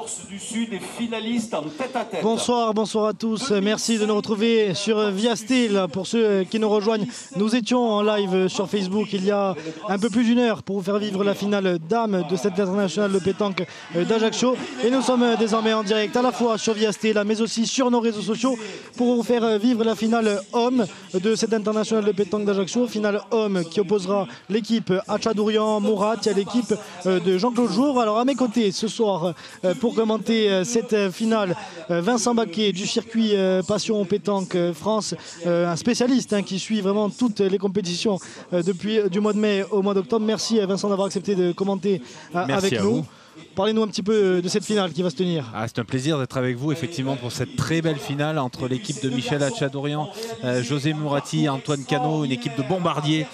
Corse du Sud est finaliste en tête-à-tête. Bonsoir à tous. Merci de nous retrouver sur Via Steel. Pour ceux qui nous rejoignent, nous étions en live sur Facebook il y a un peu plus d'une heure pour vous faire vivre la finale dames de cette internationale de pétanque d'Ajaccio. Et nous sommes désormais en direct à la fois sur Via Steel mais aussi sur nos réseaux sociaux pour vous faire vivre la finale homme de cette internationale de pétanque d'Ajaccio. Finale homme qui opposera l'équipe Hachadourian-Mourad à l'équipe de Jean-Claude Jouvre. Alors à mes côtés ce soir pour commenter cette finale, Vincent Baquet du circuit Passion Pétanque France, un spécialiste qui suit vraiment toutes les compétitions depuis du mois de mai au mois d'octobre. Merci Vincent d'avoir accepté de commenter avec nous. Parlez-nous un petit peu de cette finale qui va se tenir. C'est un plaisir d'être avec vous effectivement pour cette très belle finale entre l'équipe de Michel Hachadourian, José Mourati, Antoine Cano, une équipe de bombardiers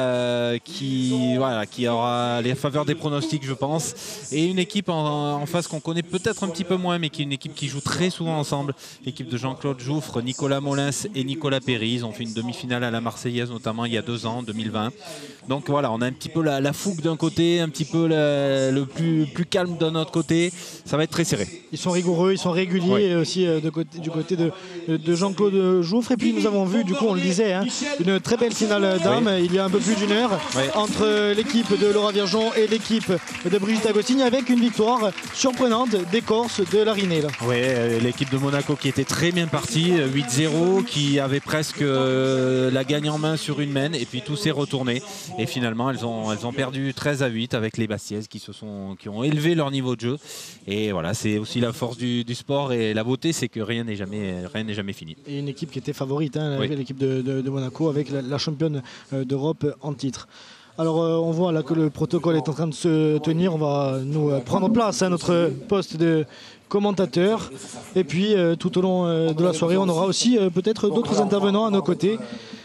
qui aura les faveurs des pronostics je pense, et une équipe en face qu'on connaît peut-être un petit peu moins mais qui est une équipe qui joue très souvent ensemble, l'équipe de Jean-Claude Jouffre, Nicolas Molins et Nicolas Perry. Ils ont fait une demi-finale à la Marseillaise notamment il y a 2 ans, 2020. Donc voilà, on a un petit peu la fougue d'un côté, un petit peu le plus calme d'un autre côté. Ça va être très serré. Ils sont rigoureux, ils sont réguliers aussi du côté de Jean-Claude Jouffre. Et puis nous avons vu, du coup on le disait, une très belle finale d'âme il y a un peu plus d'une heure entre l'équipe de Laura Virgeon et l'équipe de Brigitte Agostini, avec une victoire surprenante des Corses de la Rinée. Oui, l'équipe de Monaco qui était très bien partie, 8-0, qui avait presque la gagne en main sur une main, et puis tout s'est retourné. Et finalement elles ont perdu 13-8 avec les Bastiaises qui ont élevé leur niveau de jeu. Et voilà, c'est aussi la force du sport et la beauté, c'est que rien n'est jamais fini. Et une équipe qui était favorite, l'équipe de Monaco, avec la championne d'Europe en titre. Alors on voit là que le protocole est en train de se tenir. On va nous prendre place à notre poste de commentateur. Et puis tout au long de la soirée, on aura aussi peut-être d'autres intervenants à nos côtés.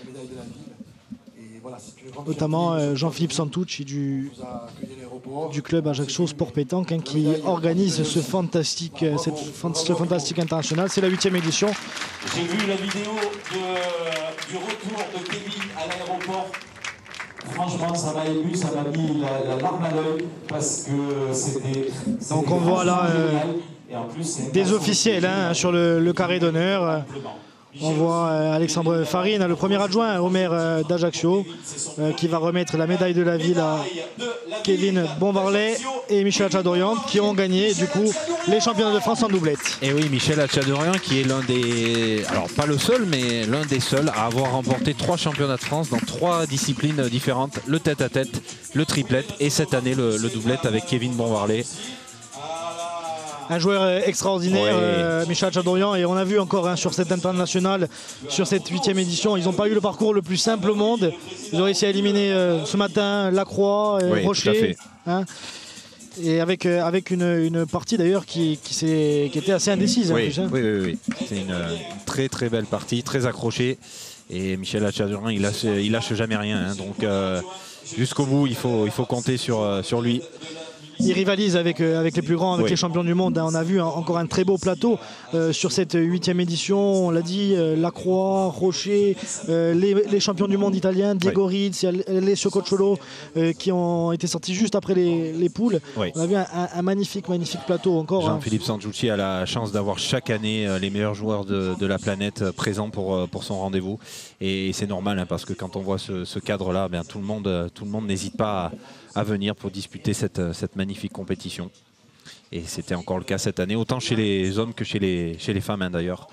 Notamment Jean-Philippe Santucci du club Ajaccio Sport Pétanque qui organise ce fantastique international. C'est la 8e édition. J'ai vu la vidéo du retour de Kevin à l'aéroport. Franchement, ça m'a ému, ça m'a mis la larme à l'œil parce que c'était. Donc on voit là des officiels sur le carré d'honneur. On voit Alexandre Farine, le premier adjoint au maire d'Ajaccio, qui va remettre la médaille de la ville à Kevin Bombarlet et Michel Hachadourian, qui ont gagné du coup les championnats de France en doublette. Et oui, Michel Hachadourian qui est l'un des, alors pas le seul, mais l'un des seuls à avoir remporté 3 championnats de France dans 3 disciplines différentes, le tête-à-tête, le triplette et cette année le doublette avec Kevin Bombarlet. Un joueur extraordinaire, Michel Hachadourian, et on a vu encore sur cette internationale, sur cette 8e édition, ils n'ont pas eu le parcours le plus simple au monde. Ils ont réussi à éliminer ce matin Lacroix, Rocher, et avec une partie d'ailleurs qui était assez indécise. Oui, c'est une très très belle partie, très accrochée, et Michel Hachadourian il lâche jamais rien, donc jusqu'au bout il faut compter sur lui. Il rivalise avec les plus grands, avec les champions du monde. On a vu encore un très beau plateau sur cette 8e édition. On l'a dit, Lacroix, Rocher, les champions du monde italiens, Diego Rizzi, Alessio Cocciolo, qui ont été sortis juste après les poules. On a vu un magnifique plateau encore. Jean-Philippe Santucci a la chance d'avoir chaque année les meilleurs joueurs de la planète présents pour son rendez-vous. Et c'est normal parce que quand on voit ce cadre-là, tout le monde n'hésite pas à venir pour disputer cette magnifique compétition. Et c'était encore le cas cette année, autant chez les hommes que chez les femmes d'ailleurs.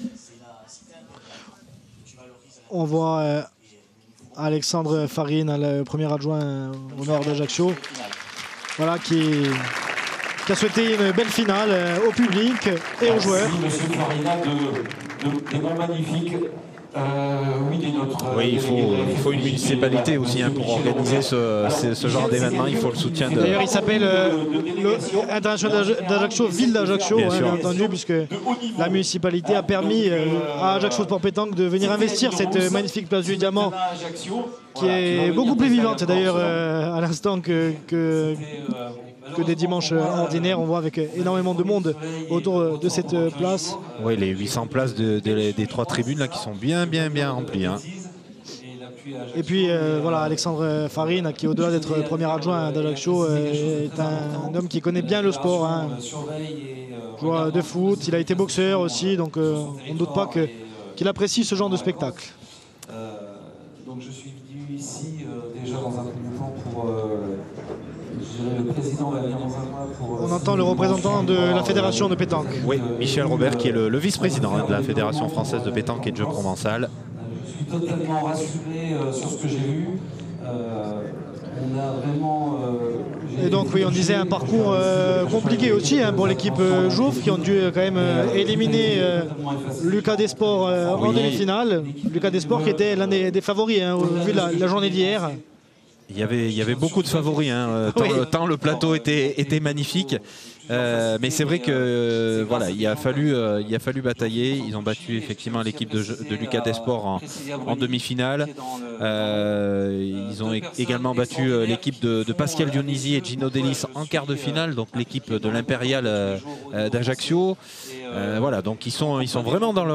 On voit Alexandre Farine, le premier adjoint au nord d'Ajaccio, voilà, qui a souhaité une belle finale au public et aux joueurs. Merci, monsieur Farina, des mots magnifiques. Oui, il faut une municipalité aussi pour organiser ce genre d'événement. Il faut le soutien de... D'ailleurs, il s'appelle International d'Ajaccio, ville d'Ajaccio, bien entendu, puisque la municipalité a permis à Ajaccio Sport Pétanque de venir investir cette magnifique place du Diamant, qui est beaucoup plus vivante d'ailleurs à l'instant que des dimanches ordinaires. On voit avec énormément de monde autour de cette place. Oui, les 800 places des 3 tribunes là, qui sont bien remplies. Et puis voilà, Alexandre Farine, qui au-delà d'être premier adjoint d'Ajaccio, est un homme qui connaît bien le sport. Hein. Joueur de foot, il a été boxeur aussi, donc on ne doute pas qu'il apprécie ce genre de spectacle. Donc je suis venu ici déjà dans un premier temps pour... le président va venir dans un mois pour... On entend le représentant de la fédération de pétanque. Oui, Michel Robert, qui est le vice-président de la Fédération française de pétanque et de jeux provençal. Je suis totalement rassuré sur ce que j'ai vu. On a vraiment... Et donc oui, on disait un parcours compliqué aussi hein, pour l'équipe Jouffre, qui ont dû quand même éliminer Lucas Desports en demi-finale. Lucas Desports qui était l'un des favoris hein, au vu de la journée d'hier. Il y avait beaucoup de favoris, hein, tant le plateau était magnifique. Mais c'est vrai que voilà, il a fallu batailler. Ils ont battu effectivement l'équipe de Lucas Desports en demi-finale. Ils ont également battu l'équipe de Pascal Dionisi et Gino Delis en quart de finale, donc l'équipe de l'Impérial d'Ajaccio. Voilà, donc ils sont vraiment dans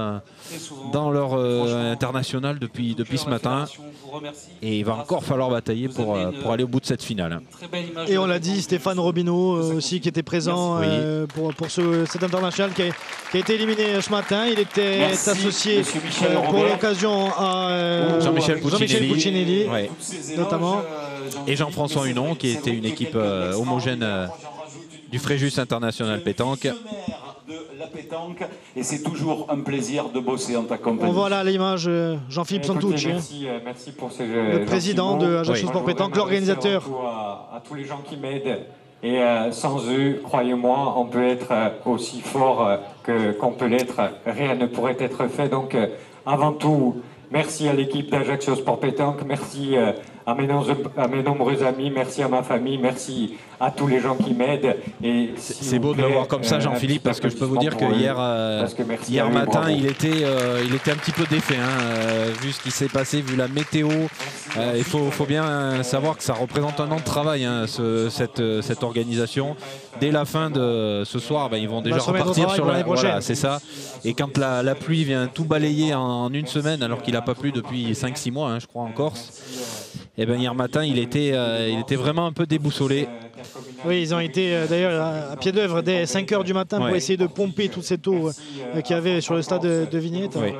leur international depuis ce matin. Et il va encore falloir batailler pour aller au bout de cette finale. Et on l'a dit, Stéphane Robineau aussi qui était présent pour cet international qui a été éliminé ce matin. Il était associé pour l'occasion à Jean-Michel Puccinelli, notamment. Et Jean-François Hunon qui était une équipe homogène du Fréjus International Pétanque. La pétanque, et c'est toujours un plaisir de bosser en ta compagnie. On voit là l'image Jean-Philippe Santucci, merci pour le président de Ajaccio Sport Pétanque, l'organisateur. À tous les gens qui m'aident. Et sans eux, croyez-moi, on peut être aussi fort qu'on peut l'être. Rien ne pourrait être fait. Donc, avant tout, merci à l'équipe d'Ajaccio Sport Pétanque. Merci à mes nombreux amis. Merci à ma famille. Merci à tous les gens qui m'aident. C'est beau de le voir comme ça, Jean-Philippe, parce que je peux vous dire que hier matin, il était un petit peu défait, hein, vu ce qui s'est passé, vu la météo. Il faut bien savoir que ça représente un an de travail, hein, cette organisation. Dès la fin de ce soir, ils vont déjà repartir sur l'année prochaine. Voilà, c'est ça. Et quand la pluie vient tout balayer en une semaine, alors qu'il n'a pas plu depuis 5-6 mois, hein, je crois, en Corse, et hier matin, il était vraiment un peu déboussolé. Oui, ils ont été d'ailleurs à pied d'œuvre dès 5 h du matin pour essayer de pomper toute cette eau qu'il y avait sur le stade de Vignette. Oui.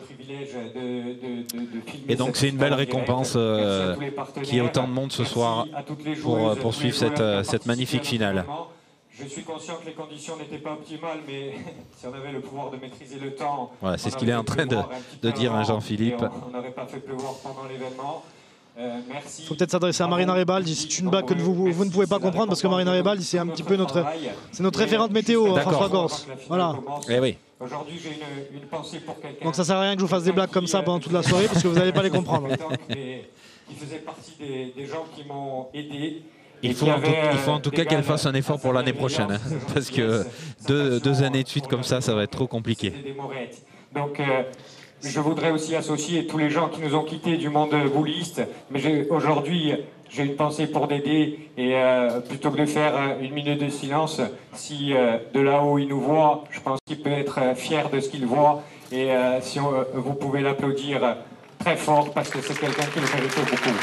Et donc c'est une belle récompense qu'il y ait autant de monde ce soir pour poursuivre cette magnifique finale. Je suis conscient que les conditions n'étaient pas optimales, mais si on avait le pouvoir de maîtriser le temps... Voilà, c'est ce qu'il est en train de dire, hein, Jean-Philippe. On n'aurait pas fait pleuvoir pendant l'événement. Merci. Il faut peut-être s'adresser à Marina Rebaldi. C'est une blague que vous ne pouvez pas comprendre parce que Marina Rebaldi, c'est un petit peu notre référente météo, François Corse. Voilà. Eh oui. Aujourd'hui, j'ai une pensée pour quelqu'un. Donc ça sert à rien que je vous fasse des blagues comme ça pendant toute la soirée parce que vous n'allez pas les comprendre. Il faisait partie des gens qui m'ont aidé. Il faut en tout cas qu'elle fasse un effort pour l'année prochaine, hein, parce que deux années de suite comme ça va être trop compliqué. Donc je voudrais aussi associer tous les gens qui nous ont quittés du monde bouliste, mais aujourd'hui j'ai une pensée pour Dédé, et plutôt que de faire une minute de silence, si de là-haut il nous voit, je pense qu'il peut être fier de ce qu'il voit, et si vous pouvez l'applaudir très fort, parce que c'est quelqu'un qui le mérite beaucoup.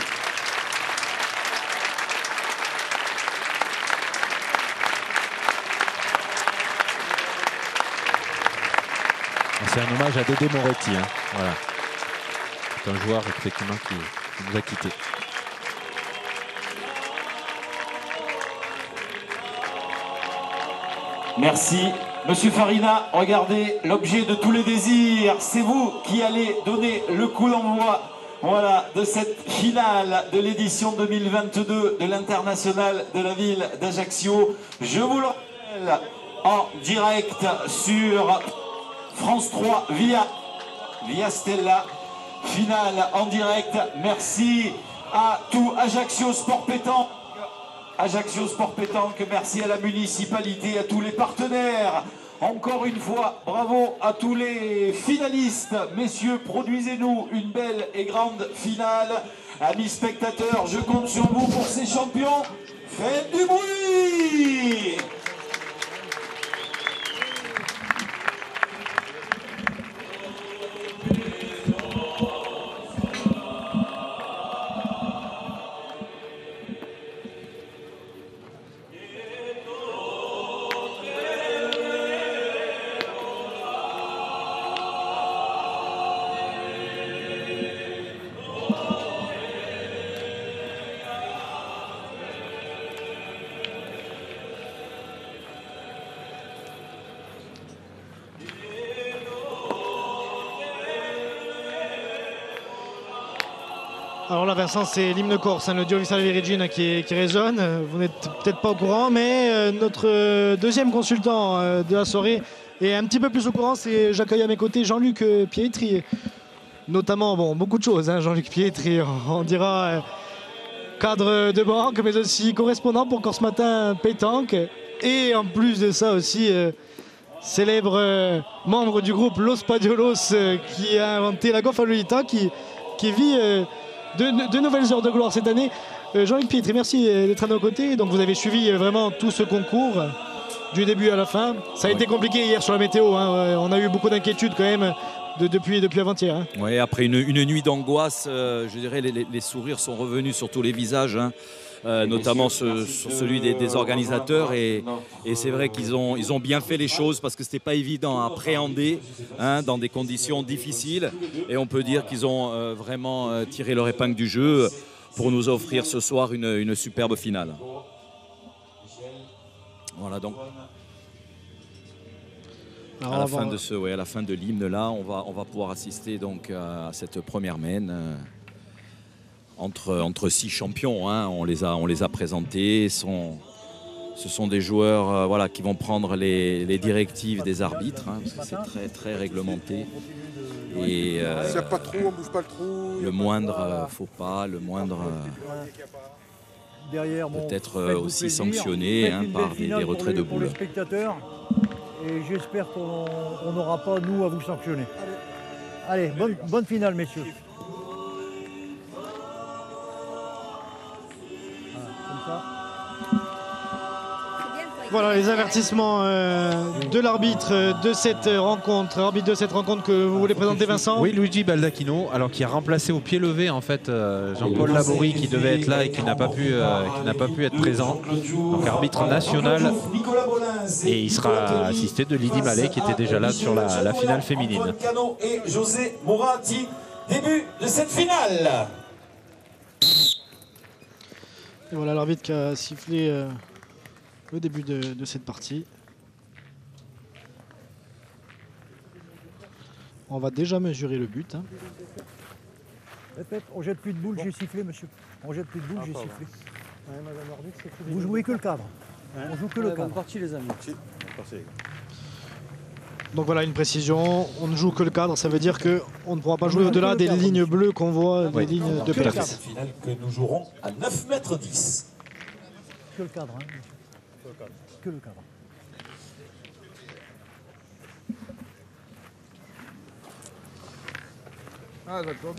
C'est un hommage à Dédé Moretti. Hein. Voilà. C'est un joueur effectivement qui nous a quittés. Merci. Monsieur Farina, regardez l'objet de tous les désirs. C'est vous qui allez donner le coup d'envoi, voilà, de cette finale de l'édition 2022 de l'International de la ville d'Ajaccio. Je vous le rappelle en direct sur France 3 via Stella. Finale en direct. Merci à tout Ajaccio Sport Pétanque. Ajaccio Sport Pétanque, merci à la municipalité, à tous les partenaires. Encore une fois, bravo à tous les finalistes. Messieurs, produisez-nous une belle et grande finale. Amis spectateurs, je compte sur vous pour ces champions. Faites du bruit! Alors là, Vincent, c'est l'hymne corse, hein, le Dio Salve Regina qui résonne. Vous n'êtes peut-être pas au courant, mais notre deuxième consultant de la soirée est un petit peu plus au courant. C'est j'accueille à mes côtés Jean-Luc Pietri, notamment beaucoup de choses. Hein, Jean-Luc Pietri, on dira cadre de banque, mais aussi correspondant pour Corse Matin Pétanque. Et en plus de ça aussi, célèbre membre du groupe Los Padiolos qui a inventé la Goffa Lolita, qui vit de nouvelles heures de gloire cette année. Jean-Luc Pietri, merci d'être à nos côtés. Donc vous avez suivi vraiment tout ce concours du début à la fin. Ça a été compliqué hier sur la météo. Hein. On a eu beaucoup d'inquiétudes quand même depuis avant-hier. Hein. Oui, après une nuit d'angoisse, je dirais les sourires sont revenus sur tous les visages. Hein. Notamment sur celui des organisateurs et c'est vrai qu'ils ont bien fait les choses parce que c'était pas évident à appréhender dans des conditions difficiles et on peut dire qu'ils ont vraiment tiré leur épingle du jeu pour nous offrir ce soir une superbe finale. Voilà donc à la fin de l'hymne là on va pouvoir assister donc à cette première mène. Entre 6 champions, hein, on les a présentés. Ce sont des joueurs qui vont prendre les directives des arbitres, hein, parce que c'est très, très réglementé. Et s'il n'y a pas trop, on bouge pas le trou. Le moindre faux pas, le moindre peut-être aussi sanctionné par des retraits de boules. Et j'espère qu'on n'aura pas, nous, à vous sanctionner. Allez, bonne finale, messieurs. Voilà les avertissements de l'arbitre de cette rencontre. Arbitre de cette rencontre que vous voulez présenter, Vincent? Oui, Luigi Baldacchino, alors qui a remplacé au pied levé en fait Jean-Paul Laborie qui devait être là et qui n'a pas pu être présent. Donc arbitre national et il sera assisté de Lydie Mallet qui était déjà là sur la finale féminine. Cano et José Moratti, début de cette finale. Et voilà l'arbitre qui a sifflé le début de cette partie. On va déjà mesurer le but. Hein. Répète, on jette plus de boules, j'ai sifflé, monsieur. On jette plus de boules, j'ai sifflé. Vous jouez que le cadre. On joue que le cadre. Parti, les amis. Donc voilà une précision, on ne joue que le cadre, ça veut dire qu'on ne pourra pas jouer au-delà des lignes bleues qu'on voit, des lignes de pétanque. Cette finale que nous jouerons à 9,10 m. Que le cadre. Hein. Que le cadre. Ah d'accord.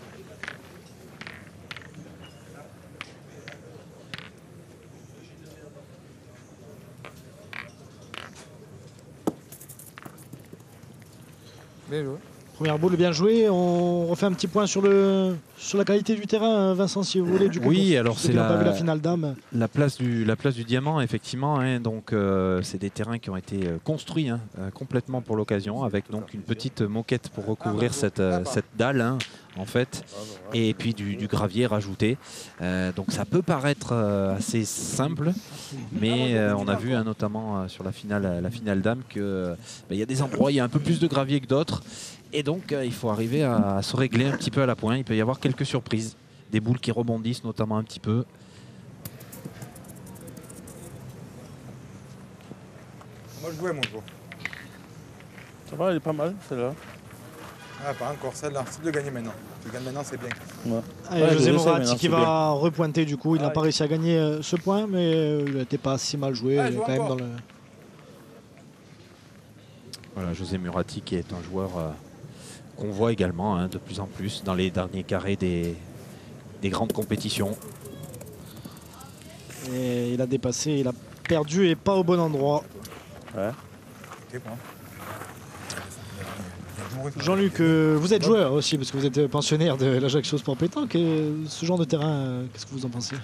Bien joué. Première boule bien jouée, on refait un petit point sur la qualité du terrain, Vincent, si vous voulez. Du coup, oui, alors c'est la finale dame. La place du diamant, effectivement. Hein, donc c'est des terrains qui ont été construits complètement pour l'occasion, avec donc une petite moquette pour recouvrir cette dalle, hein, en fait, et puis du gravier rajouté. Donc ça peut paraître assez simple, mais on a vu notamment sur la finale dame que y a des endroits où il y a un peu plus de gravier que d'autres. Et donc il faut arriver à se régler un petit peu à la pointe. Il peut y avoir quelques surprises, des boules qui rebondissent notamment un petit peu. Moi je jouais mon joueur. Ça va, elle est pas mal celle-là. Ah pas encore celle-là, c'est de gagner maintenant. Tu gagnes maintenant, c'est bien. Ouais. Allez, José Moratti qui va repointer du coup. Il n'a pas réussi à gagner ce point, mais il n'était pas si mal joué. Il est quand même dans le... Voilà, José Moratti qui est un joueur qu'on voit également de plus en plus dans les derniers carrés des grandes compétitions. Et il a dépassé, il a perdu et pas au bon endroit. Ouais. Jean-Luc, vous êtes joueur aussi parce que vous êtes pensionnaire de l'Ajaccio Sport Pétanque. Ce genre de terrain, qu'est-ce que vous en pensez?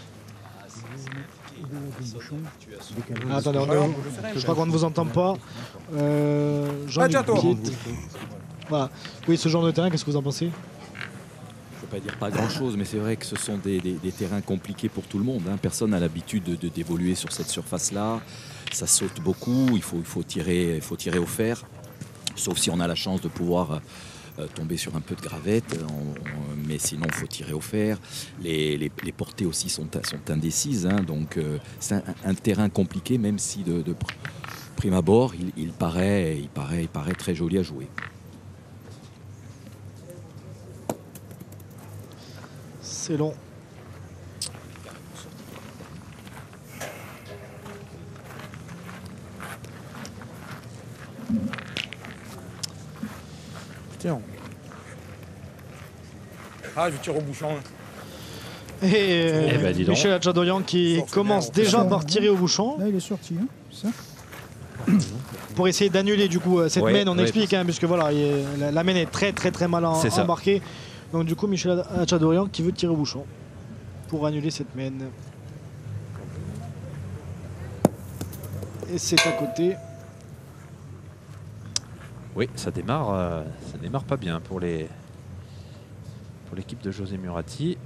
Attendez, je crois qu'on ne vous entend pas. Jean-Luc, voilà. Oui, ce genre de terrain, qu'est-ce que vous en pensez? Je ne peux pas dire pas grand-chose, mais c'est vrai que ce sont des terrains compliqués pour tout le monde. Hein. Personne n'a l'habitude d'évoluer sur cette surface-là. Ça saute beaucoup, il faut tirer au fer. Sauf si on a la chance de pouvoir tomber sur un peu de gravette, mais sinon il faut tirer au fer. Les portées aussi sont indécises, hein, donc c'est un terrain compliqué, même si de prime abord il paraît très joli à jouer. C'est long. Tiens. Ah, je tire au bouchon. Et Eh ben, dis donc. Michel Hadjadorian qui commence déjà par tirer au bouchon. Là, il est sorti, hein, ça. Pour essayer d'annuler du coup cette Ouais, mène, on ouais. explique, hein, puisque voilà, la mène est très mal C'est ça. embarquée. Donc du coup, Michel Hadjadorian qui veut tirer au bouchon pour annuler cette mène. Et c'est à côté. Oui, ça démarre pas bien pour l'équipe de José Muratti.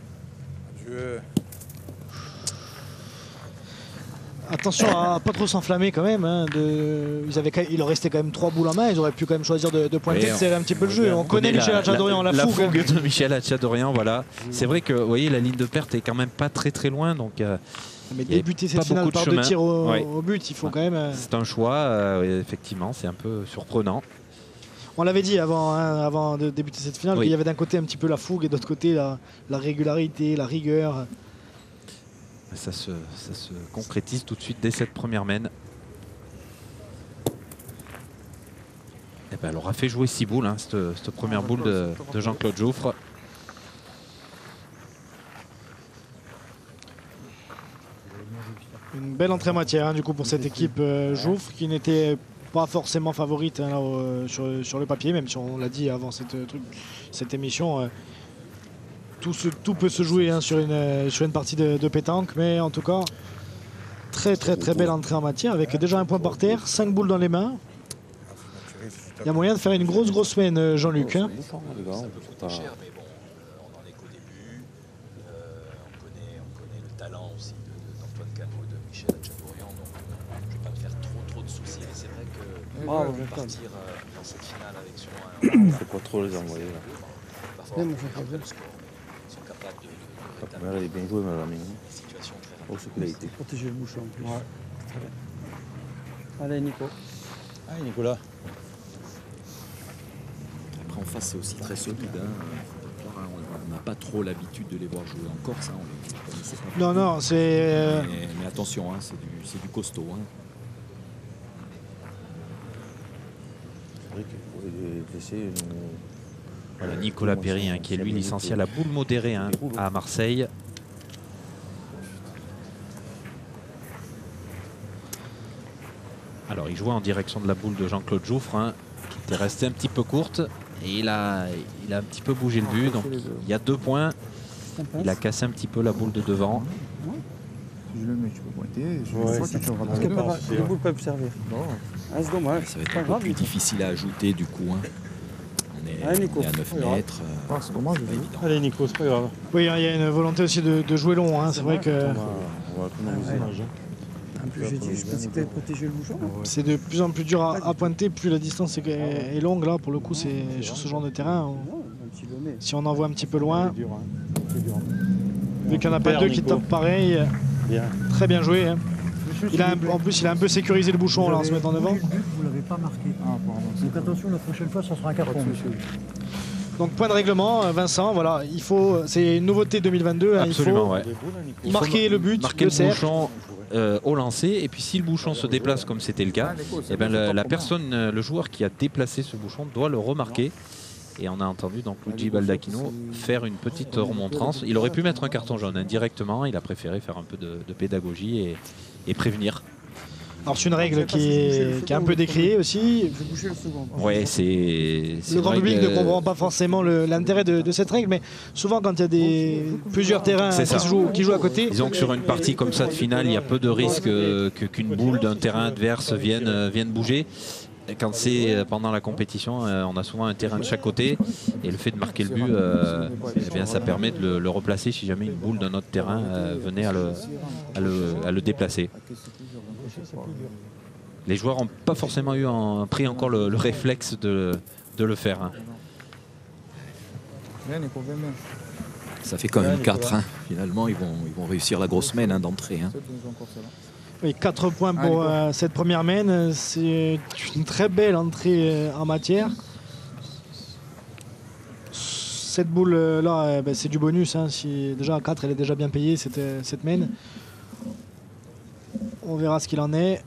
Attention à pas trop s'enflammer quand même. Hein, il leur restait quand même 3 boules en main. Ils auraient pu quand même choisir de pointer, Oui, de serrer un petit peu le jeu. On connaît Michel Hadjadorian, la fougue. de Michel Hadjadorian, voilà. C'est vrai que vous voyez, la ligne de perte est quand même pas très loin. Donc, Mais il y avait débuter pas cette finale beaucoup de par 2 chemin. tirs Ouais. au but, il faut quand même. c'est un choix, effectivement, c'est un peu surprenant. On l'avait dit avant de débuter cette finale, Oui. qu'il y avait d'un côté un petit peu la fougue et d'autre côté la régularité, la rigueur. Ça se concrétise tout de suite dès cette première mène. Et ben, elle aura fait jouer 6 boules, hein, cette première boule de Jean-Claude Jouffre. Une belle entrée en matière, hein, du coup, pour cette équipe Jouffre qui n'était pas forcément favorite, hein, là, sur le papier, même si on l'a dit avant cette émission. Tout peut se jouer, hein, sur une partie de pétanque, mais en tout cas, très belle entrée en matière avec déjà un point par terre, 5 boules dans les mains. Il y a moyen de faire une grosse semaine, Jean-Luc. Hein. Partir dans cette finale avec son. C'est pas trop les envoyer là. Ils sont capables de Elle est bien jouée, mais la mine. situations très Oh, ce qu'il a été. Protéger le bouchon en plus. Ouais. Très bien. Allez, Nico. Allez, Nicolas. Après en face c'est aussi très solide. Hein. On n'a pas trop l'habitude de les voir jouer en Corse. Hein. On les connaissait pas beaucoup. Non, c'est. Mais attention, hein, c'est du costaud. Hein. C'est vrai qu'il faut laisser une... Voilà, Nicolas Perry, hein, qui est lui licencié à la boule modérée, hein, à Marseille. Alors il jouait en direction de la boule de Jean-Claude Jouffre, hein, qui était restée un petit peu courte. Et il a un petit peu bougé le but, donc il y a 2 points. Il a cassé un petit peu la boule de devant. Si je le mets, tu peux pointer. Les boules peuvent servir. Ah, c'est dommage. Ça va être un peu plus difficile à ajouter du coup. Hein. On est à 9 mètres. C'est dommage. Allez, Nico, c'est pas grave. Oui, il y a une volonté aussi de jouer long. Hein. C'est vrai que On va économiser l'âge. En plus, j'ai dit, je pensais que tu avais protégé le bouchon. c'est de plus en plus dur à pointer, plus la distance est longue. Là, pour le coup, c'est sur ce genre de terrain. Si on envoie un petit peu loin, vu qu'il n'y en a pas 2 qui tapent pareil, très bien joué. Hein. En plus, il a un peu sécurisé le bouchon là, en se mettant devant. Vous ne l'avez pas marqué. Donc attention, la prochaine fois, ça sera un carton, monsieur. Donc point de règlement, Vincent, voilà, c'est une nouveauté 2022. Hein, Absolument, il faut marquer le but, marquer le le cercle. bouchon au lancer, et puis si le bouchon se déplace comme c'était le cas, eh ben, le joueur qui a déplacé ce bouchon doit le remarquer. Et on a entendu donc Luigi Baldacchino faire une petite remontrance. Il aurait pu mettre un carton jaune indirectement, il a préféré faire un peu de pédagogie et prévenir. Alors c'est une règle qui est un peu décriée aussi. Ouais, c'est le grand public ne comprend pas forcément l'intérêt de cette règle, mais souvent quand il y a plusieurs terrains qui jouent à côté. Disons que sur une partie comme ça de finale, il y a peu de risques qu'une boule d'un terrain adverse vienne bouger. Et quand c'est pendant la compétition, on a souvent un terrain de chaque côté, et le fait de marquer le but, eh bien, ça permet de le replacer si jamais une boule d'un autre terrain venait à le déplacer. Les joueurs n'ont pas forcément pris encore le réflexe de le faire. Hein. Bien, Nico, bien, bien. Ça fait quand même 4. Hein. Finalement, ils vont réussir la grosse main d'entrée. Hein. Oui, 4 points pour cette première main. C'est une très belle entrée en matière. Cette boule-là, c'est du bonus. Hein. Déjà à 4, elle est déjà bien payée, cette main. On verra ce qu'il en est.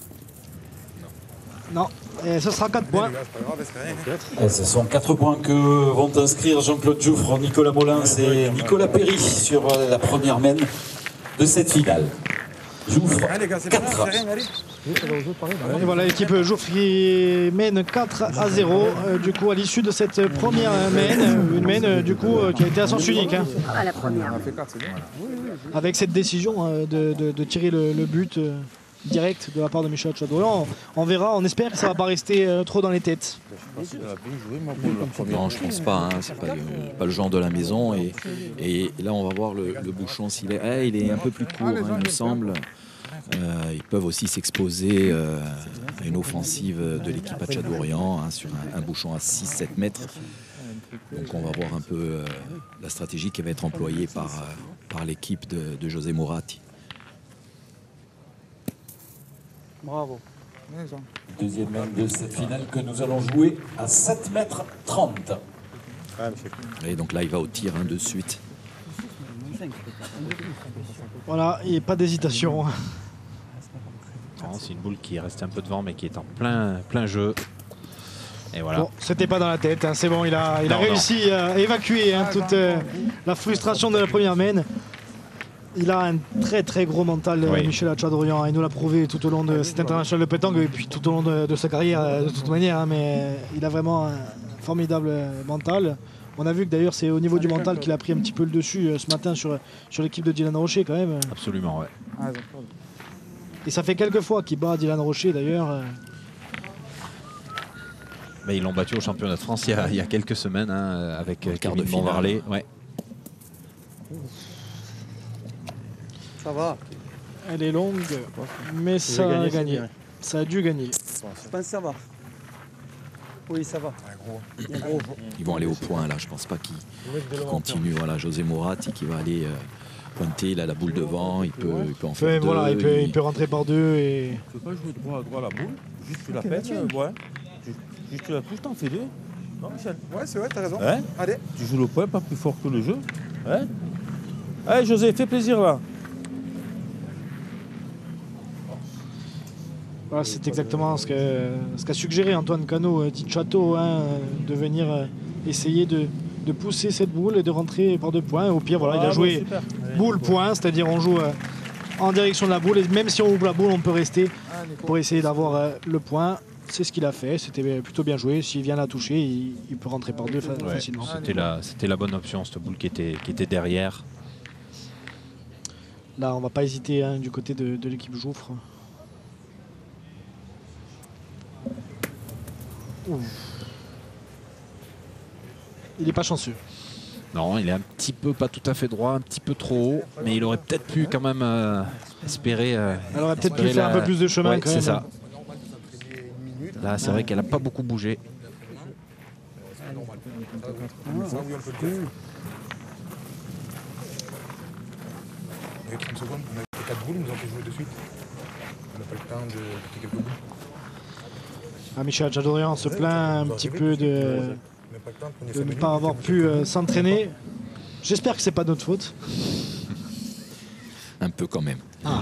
Non, et ce sera 4 points. Et ce sont 4 points que vont inscrire Jean-Claude Jouffre, Nicolas Molins et Nicolas Perry sur la première main de cette finale. Jouffre, 4. Et voilà l'équipe Jouffre qui mène 4-0 du coup à l'issue de cette première main. Une main du coup qui a été à sens unique. Hein. À la première. Avec cette décision de tirer le but direct de la part de Michel Tchadorian. On verra, on espère que ça ne va pas rester trop dans les têtes. Non, je pense pas. Hein. C'est pas le genre de la maison. Et là, on va voir le bouchon s'il est. Il est un peu plus court, hein, il me semble. Ils peuvent aussi s'exposer à une offensive de l'équipe Tchadorian hein, sur un bouchon à 6-7 mètres. Donc on va voir un peu la stratégie qui va être employée par l'équipe de José Moratti. Bravo. Deuxième main de cette finale que nous allons jouer à 7 mètres 30. Et donc là, il va au tir hein, de suite. Voilà, il n'y a pas d'hésitation. C'est une boule qui est restée un peu devant, mais qui est en plein jeu. Et voilà. Bon, c'était pas dans la tête, hein. C'est bon, il a réussi à évacuer hein, toute la frustration de la première main. Il a un très très gros mental, Michel Tchadorian. Il nous l'a prouvé tout au long de cet international de pétanque et puis tout au long de sa carrière de toute manière. Hein, mais il a vraiment un formidable mental. On a vu que d'ailleurs c'est au niveau du mental qu'il a pris un petit peu le dessus ce matin sur l'équipe de Dylan Rocher quand même. Absolument, ouais. Et ça fait quelques fois qu'il bat Dylan Rocher d'ailleurs. Mais ils l'ont battu au championnat de France il y a quelques semaines hein, avec Kevin Bonvarlet. Ouais. Ça va. Elle est longue, mais ça a gagné. Ça a dû gagner. Je pense que ça va. Oui, ça va. Ils vont aller au point là, je pense pas qu'ils continuent. Voilà, José Moratti qui va aller pointer, il a la boule devant, il peut en faire deux. Voilà, il peut rentrer par deux et. Tu peux pas jouer droit à droit la boule, juste tu la pètes, ouais. Juste tu la touches, t'en fais 2. Non Michel? Ouais, c'est vrai, t'as raison. Ouais. Allez. Tu joues le point, pas plus fort que le jeu. Ouais. Allez José, fais plaisir là. Voilà, c'est exactement ce qu'a suggéré Antoine Cano, dit Château, hein, de venir essayer de pousser cette boule et de rentrer par 2 points. Au pire, voilà, il a joué boule-point, c'est-à-dire on joue en direction de la boule et même si on ouvre la boule, on peut rester pour essayer d'avoir le point. C'est ce qu'il a fait, c'était plutôt bien joué. S'il vient la toucher, il peut rentrer par 2 facilement. C'était la bonne option, cette boule qui était derrière. Là, on va pas hésiter hein, du côté de l'équipe Jouffre. Il n'est pas chanceux. Non, il est un petit peu, pas tout à fait droit, un petit peu trop haut, mais il aurait peut-être pu quand même espérer. Elle aurait peut-être pu faire un peu plus de chemin quand même. C'est ça. Là, c'est vrai qu'elle n'a pas beaucoup bougé. Il y a 30 secondes, on a fait 4 boules, ils nous ont fait jouer de suite. On n'a pas le temps de faire quelques boules. Michel Tchadorian se plaint un petit peu de ne pas avoir pu s'entraîner. J'espère que c'est pas notre faute. Un peu quand même. Ah.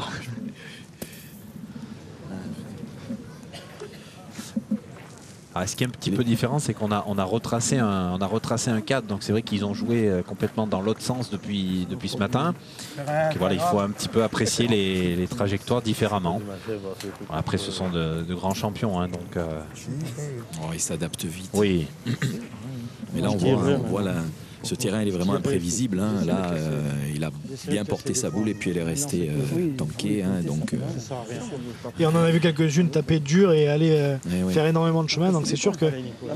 Alors, ce qui est un petit peu différent, c'est qu'on a retracé un cadre. Donc c'est vrai qu'ils ont joué complètement dans l'autre sens depuis ce matin. Et voilà, il faut un petit peu apprécier les trajectoires différemment. Après, ce sont de grands champions, hein, donc. Ils s'adaptent vite. Oui. Mais là, on voit là, ce terrain, il est vraiment imprévisible. Hein. Là, il a bien porté sa boule et puis elle est restée tankée. Hein, donc, Et on en a vu quelques-unes taper dur et aller faire énormément de chemin. Donc c'est sûr que.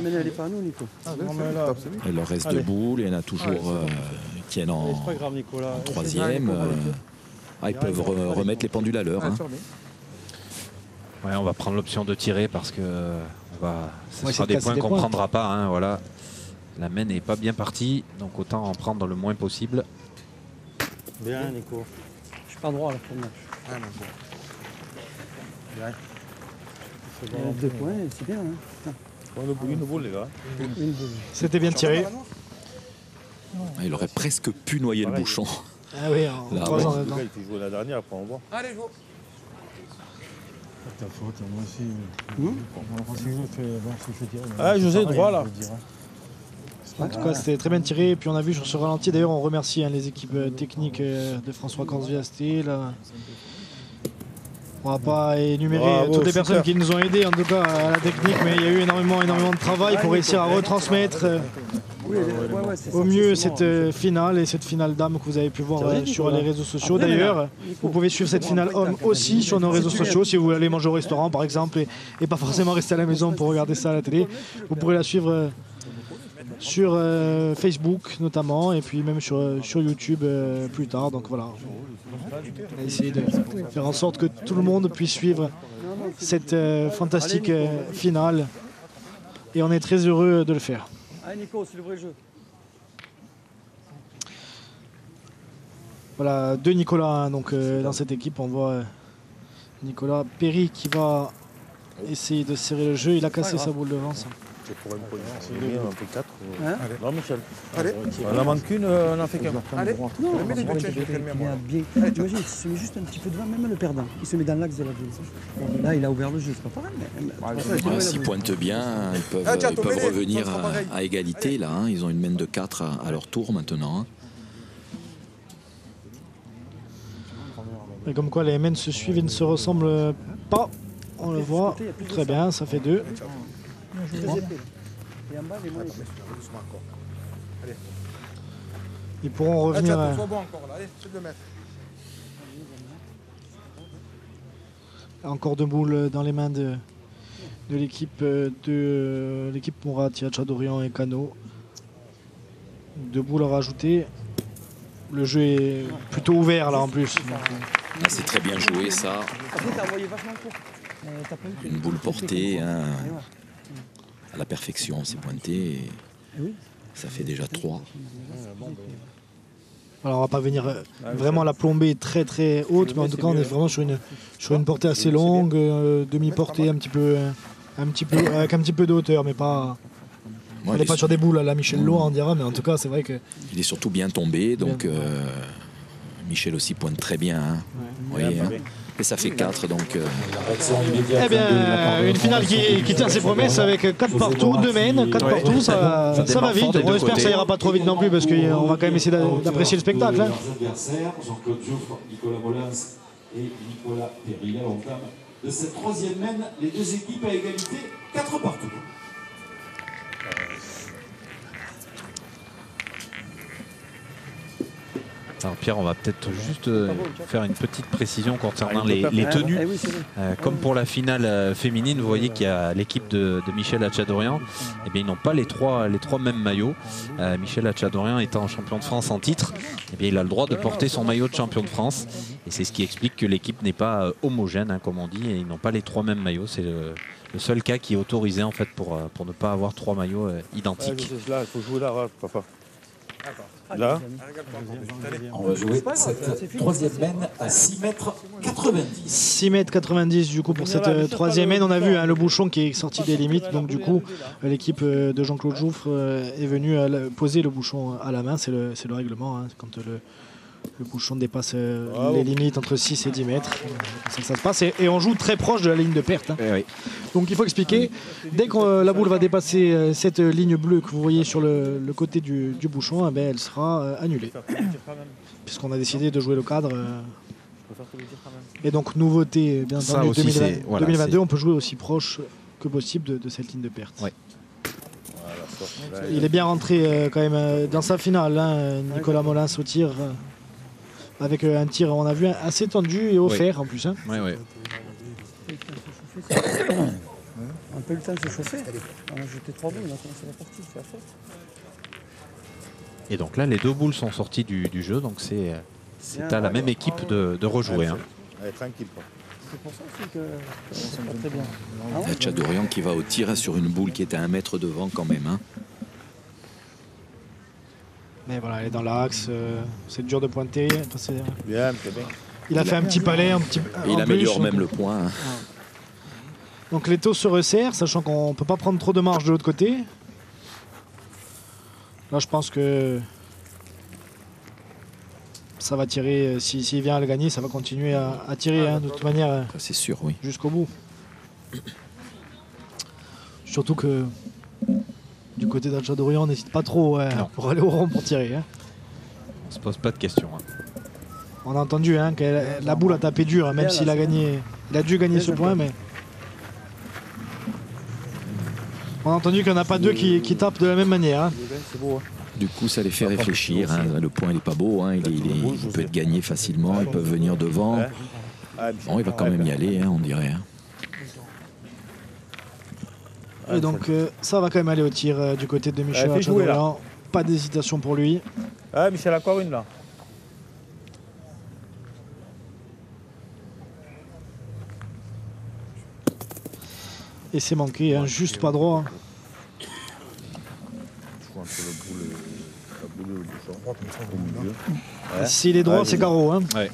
Il leur reste 2 boules. Il y en a toujours qui tiennent en 3e. Ils peuvent remettre les pendules à l'heure. Hein. Ouais, on va prendre l'option de tirer parce que ce sera des points qu'on ne prendra pas. Hein, voilà. La main n'est pas bien partie, donc autant en prendre le moins possible. Bien, Nico. Je suis pas droit à la première. Ah, non, bon. Bien. 2 points, c'est bien. Hein. Une boule, les gars. Une boule. C'était bien tiré. Il aurait presque pu noyer le bouchon. Ah oui, en Là, 3 ans Le dedans. gars, il était joué la dernière, après on voit. Allez, go. Ta faute, moi aussi. Ah, José, droit là. En tout cas, c'était très bien tiré. Et puis on a vu sur ce ralenti, d'ailleurs, on remercie les équipes techniques de François Corsviasté. On va pas énumérer Bravo, toutes les super. personnes qui nous ont aidés, en tout cas à la technique, mais il y a eu énormément de travail pour réussir à retransmettre au mieux cette finale et cette finale dame que vous avez pu voir sur les réseaux sociaux. D'ailleurs, vous pouvez suivre cette finale homme aussi sur nos réseaux sociaux si vous voulez aller manger au restaurant par exemple et pas forcément rester à la maison pour regarder ça à la télé. Vous pourrez la suivre sur Facebook notamment et puis même sur YouTube plus tard. Donc voilà, on a essayé de faire en sorte que tout le monde puisse suivre cette fantastique finale et on est très heureux de le faire. Allez Nico, c'est le vrai jeu. Voilà, 2 Nicolas donc, dans cette équipe. On voit Nicolas Perry qui va essayer de serrer le jeu. Il a cassé sa boule devant. Ça. C'est pour une position. On fait 4. Hein? Non, Michel. Allez. On en manque une, on en fait qu'un. Allez. Non, Mets les deux il tchèques, je vais le a bien. Imagine, il se met juste un petit peu devant, même le perdant. Il se met dans l'axe de la boule. Là, il a ouvert le jeu, c'est pas pareil. S'ils pointent bien, ils peuvent revenir à égalité. Là, hein. Ils ont une main de 4 à leur tour maintenant. Hein. Et comme quoi les mains se suivent et ne se ressemblent pas. On le voit très bien, ça fait 2. Ils pourront revenir. Sois bon encore là. Allez, c'est de le mettre. Encore 2 boules dans les mains de l'équipe Mourad, Tchadorian et Cano. 2 boules à rajouter. Le jeu est plutôt ouvert là en plus. Ah, c'est très bien joué ça. Une boule portée hein, à la perfection, c'est pointé. Et ça fait déjà 3. Alors on va pas venir vraiment la plomber très très haute, mais en tout cas on est vraiment sur une portée assez longue, demi-portée un petit peu avec un petit peu de hauteur, mais pas. On n'est pas sur des boules à la Michel Loa on dira, mais en tout cas c'est vrai que. Il est surtout bien tombé, donc Michel aussi pointe très bien. Hein. Oui, hein. Et ça fait 4 donc. Eh bien, une finale qui tient ses promesses avec 4 partout, 2 mains, 4 partout, ça va vite. On espère que ça ira pas trop vite non plus parce qu'on va quand même essayer d'apprécier le spectacle. Hein. Jean-Claude Jouffre, Nicolas Molins et Nicolas Perry. À l'entame de cette 3e main, les 2 équipes à égalité, 4 partout. Alors Pierre, on va peut-être juste faire une petite précision concernant les tenues. Comme pour la finale féminine, vous voyez qu'il y a l'équipe de Michel Hatchadorian. Eh bien, ils n'ont pas les trois mêmes maillots. Michel Hatchadorian étant champion de France en titre, eh bien, il a le droit de porter son maillot de champion de France. Et c'est ce qui explique que l'équipe n'est pas homogène, hein, comme on dit, et ils n'ont pas les 3 mêmes maillots. C'est le seul cas qui est autorisé en fait pour ne pas avoir 3 maillots identiques. Là, il faut jouer là, papa. Là. On va jouer cette 3e main à 6,90 mètres. 6,90 m du coup pour cette 3e main. On a vu hein, le bouchon qui est sorti des limites. Donc du coup, l'équipe de Jean-Claude Jouffre est venue poser le bouchon à la main. C'est le règlement. Hein, quand le bouchon dépasse les limites entre 6 et 10 mètres. Ça se passe. Et on joue très proche de la ligne de perte. Hein. Oui. Donc il faut expliquer. Dès que la boule va dépasser cette ligne bleue que vous voyez sur le côté du bouchon, eh bien, elle sera annulée. Puisqu'on a décidé de jouer le cadre. Et donc nouveauté, bien entendu, 2022, on peut jouer aussi proche que possible de cette ligne de perte. Ouais. Il est bien rentré quand même dans sa finale, hein, Nicolas Molins au tir. Avec un tir, on a vu, assez tendu et offert en plus. Hein. Oui. Un peu le temps de se chauffer. On a jeté 3 boules, on a commencé la partie, c'est la fête. Et donc là, les 2 boules sont sorties du jeu, donc c'est à la même équipe de rejouer. Hein. Allez, tranquille. C'est pour ça aussi que c'est pas très bien. Hatchadorian qui va au tir sur une boule qui était à 1 mètre devant quand même. Hein. Mais voilà, elle est dans l'axe. C'est dur de pointer. Enfin, Bien, c'est bien. il a fait un petit palais. Et il améliore même le point. Hein. Donc les taux se resserrent, sachant qu'on ne peut pas prendre trop de marge de l'autre côté. Là, je pense que ça va tirer. S'il vient à le gagner, ça va continuer à tirer hein, de toute manière. C'est sûr, oui. Jusqu'au bout. Surtout que du côté d'Alchadorian, on n'hésite pas trop pour aller au rond pour tirer. Hein. On se pose pas de questions. Hein. On a entendu hein, que la boule a tapé dur, hein, même s'il a gagné. Il a dû gagner ce point, mais. On a entendu qu'il n'y en a pas deux qui tapent de la même manière. Hein. Du coup, ça les fait réfléchir. Hein. Le point, il n'est pas beau. Hein. Il peut être gagné facilement. Ils peuvent venir devant. Bon, il va quand même y aller, hein, on dirait. Hein. Et donc, ça va quand même aller au tir du côté de Michel Alchadorian. Pas d'hésitation pour lui. Ah, Michel, encore une là. Et c'est manqué, hein, juste pas droit. S'il est droit, c'est carreau. Hein. Ouais.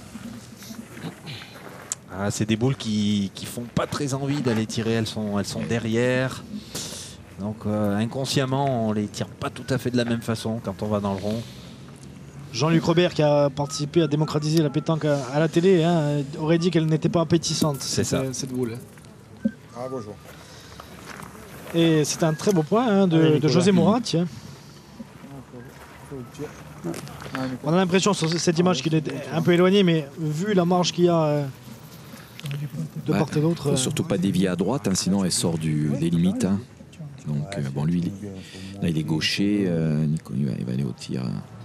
Ah, c'est des boules qui font pas très envie d'aller tirer, elles sont derrière. Donc inconsciemment, on les tire pas tout à fait de la même façon quand on va dans le rond. Jean-Luc Robert, qui a participé à démocratiser la pétanque à la télé, hein, aurait dit qu'elle n'était pas appétissante, cette boule. Ah, bonjour. Et c'est un très beau point hein, de José Moratti. Hein. On a l'impression sur cette image qu'il est un peu éloigné, mais vu la marge qu'il y a de part et d'autre. Faut surtout pas dévier à droite, hein, sinon elle sort des limites. Hein. Donc bon, lui, là il est gaucher. Nicolas, il va aller au tir.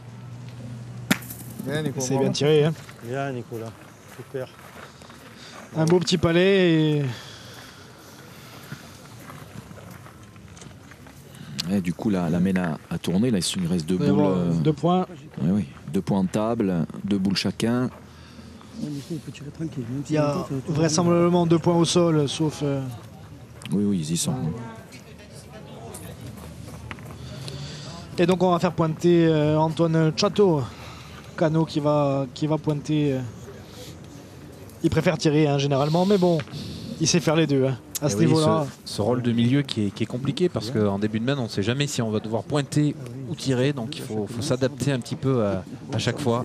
C'est bien tiré. Hein. Bien, Nicolas. Super. Un beau petit palais. Et du coup, la mène à tourner. Là, il reste deux boules. 2 points. Oui. 2 points en table, 2 boules chacun. Il y a vraisemblablement 2 points au sol, sauf. Oui, ils y sont. Et donc, on va faire pointer Antoine Chateau. Cano qui va pointer. Il préfère tirer hein, généralement, mais bon, il sait faire les deux. Hein. À ce niveau-là. Ce rôle de milieu qui est compliqué parce qu'en début de main, on ne sait jamais si on va devoir pointer ou tirer. Donc il faut s'adapter un petit peu à chaque fois.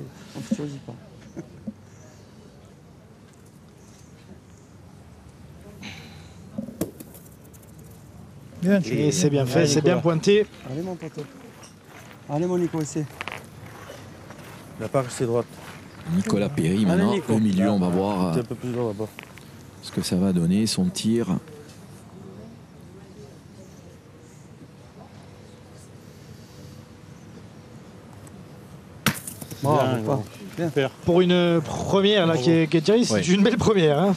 Et c'est bien fait, c'est bien pointé. Allez mon poteau. Allez mon Nico, c'est. Il n'a pas resté droite. Nicolas Péry maintenant, au milieu, on va voir un peu plus droit là-bas. Ce que ça va donner, son tir. Bien. Pour une première là, qui est tirée, c'est une belle première. Hein.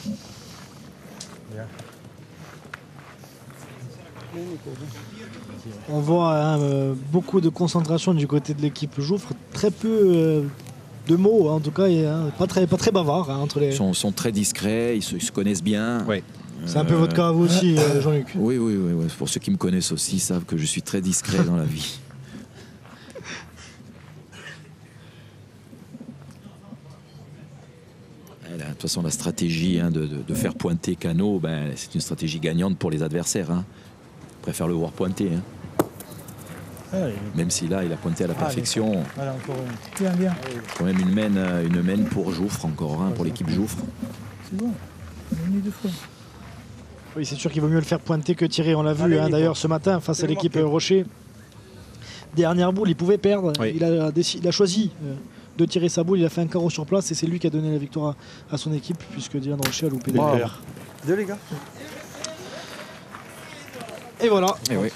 On voit hein, beaucoup de concentration du côté de l'équipe Jouffre, très peu de mots, hein, en tout cas, et, hein, pas très bavard hein, entre les. Ils sont très discrets, ils se connaissent bien. Ouais. C'est un peu votre cas à vous aussi, Jean-Luc. Oui. Pour ceux qui me connaissent aussi, savent que je suis très discret dans la vie. De toute façon, la stratégie hein, de faire pointer Cano, ben, c'est une stratégie gagnante pour les adversaires. Hein. Ils préfèrent le voir pointer. Hein. Même si là, il a pointé à la perfection. Quand même une mène pour Jouffre encore, hein, pour l'équipe Jouffre. C'est bon, on a mis 2 fois. Oui, c'est sûr qu'il vaut mieux le faire pointer que tirer. On l'a vu hein, d'ailleurs ce matin face à l'équipe Rocher. Dernière boule, il pouvait perdre. Oui. Il a choisi de tirer sa boule. Il a fait un carreau sur place et c'est lui qui a donné la victoire à son équipe puisque Dylan Rocher a loupé des verres. Deux les gars. Et voilà. Et oui.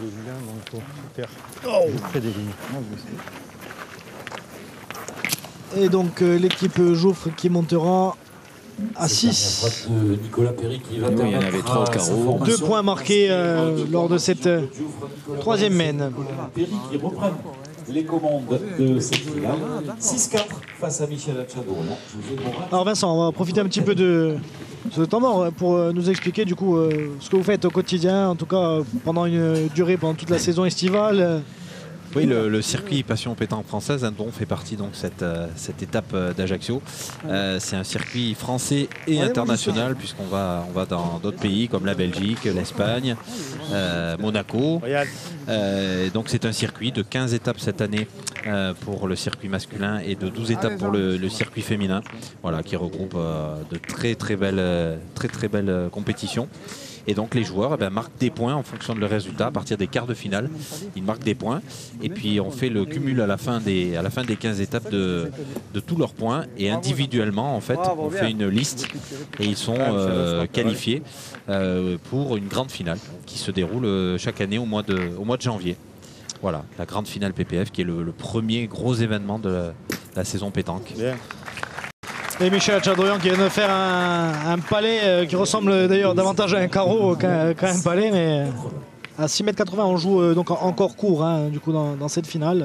Et donc l'équipe Jouffre qui montera à 6. Nicolas Péry qui va il y en avait 3 au carreau. 2 points marqués lors de cette troisième mène. Péry qui reprend les commandes de cette finale. 6-4 face à Michel Alchadorian. Alors Vincent, on va profiter un petit peu de ce temps mort pour nous expliquer du coup ce que vous faites au quotidien, en tout cas pendant toute la saison estivale. Oui, le circuit Passion Pétanque française, hein, dont fait partie donc cette étape d'Ajaccio. C'est un circuit français et international, puisqu'on va dans d'autres pays comme la Belgique, l'Espagne, Monaco. Donc c'est un circuit de 15 étapes cette année pour le circuit masculin et de 12 étapes pour le circuit féminin, voilà, qui regroupe de très belles compétitions. Et donc les joueurs marquent des points en fonction de leur résultat. À partir des quarts de finale, ils marquent des points. Et puis on fait le cumul à la fin des 15 étapes de tous leurs points. Et individuellement, en fait, on fait une liste et ils sont qualifiés pour une grande finale qui se déroule chaque année au mois de janvier. Voilà, la grande finale PPF qui est le premier gros événement de la saison pétanque. Bien. Et Michel Tchadorian qui vient de faire un palais qui ressemble d'ailleurs davantage à un carreau qu'à un palais, mais à 6,80 m. On joue donc encore court hein, du coup dans cette finale.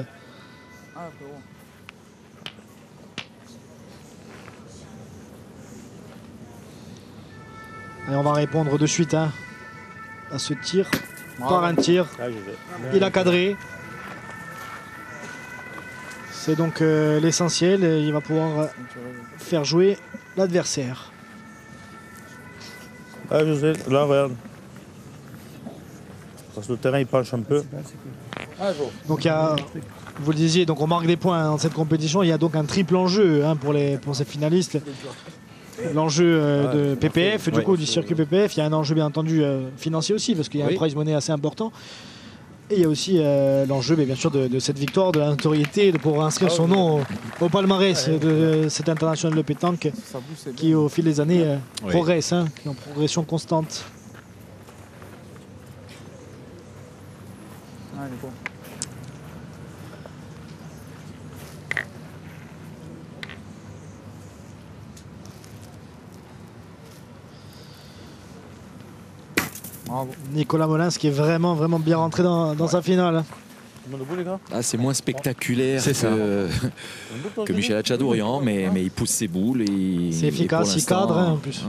Et on va répondre de suite hein, à ce tir par un tir. Il a cadré. C'est donc l'essentiel, il va pouvoir faire jouer l'adversaire. Ah, je sais, là, regarde. Parce que le terrain il penche un peu. Donc il y a, vous le disiez, donc on marque des points dans cette compétition. Il y a donc un triple enjeu hein, pour ces finalistes. L'enjeu de PPF, du coup, du circuit PPF. Il y a un enjeu bien entendu financier aussi, parce qu'il y a un prize money assez important. Et il y a aussi l'enjeu bien sûr de cette victoire, de la notoriété, de pouvoir inscrire son nom au palmarès de cet international de pétanque qui au fil des années progresse, hein, qui est en progression constante. Nicolas Molins qui est vraiment bien rentré dans sa finale. Ah, c'est moins spectaculaire que Michel Tchadorian, mais il pousse ses boules. C'est efficace, il cadre hein, en plus.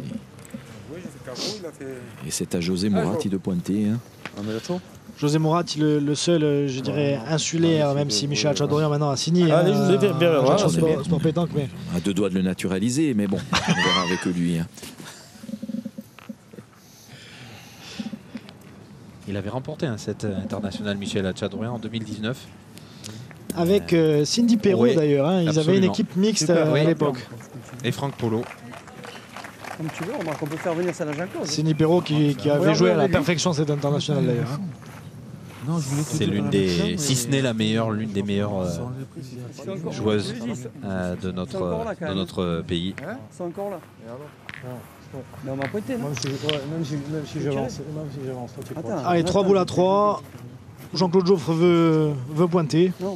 Et c'est à José Moratti de pointer. Hein. José Moratti, le seul, je dirais, insulaire, même si Michel Tchadorian maintenant a signé. Allez, je vous ai fait bien sport pétanque, mais... À deux doigts de le naturaliser, mais bon, on verra avec lui. Hein. Il avait remporté cet international Michel Tchadorian en 2019. Avec Cindy Perrault d'ailleurs, hein. Ils avaient une équipe mixte à l'époque. Et Franck Polo. Comme tu veux, on peut faire venir ça à Jean-Claude. Cindy Perrault qui avait joué à la perfection cet international d'ailleurs. Hein. C'est l'une des, si ce n'est la meilleure, l'une des meilleures joueuses de notre pays. Ils sont encore là. Mais on m'a pointé, non? Même si j'avance. Allez, 3 boules à 3. Jean-Claude Joffre veut pointer. Non.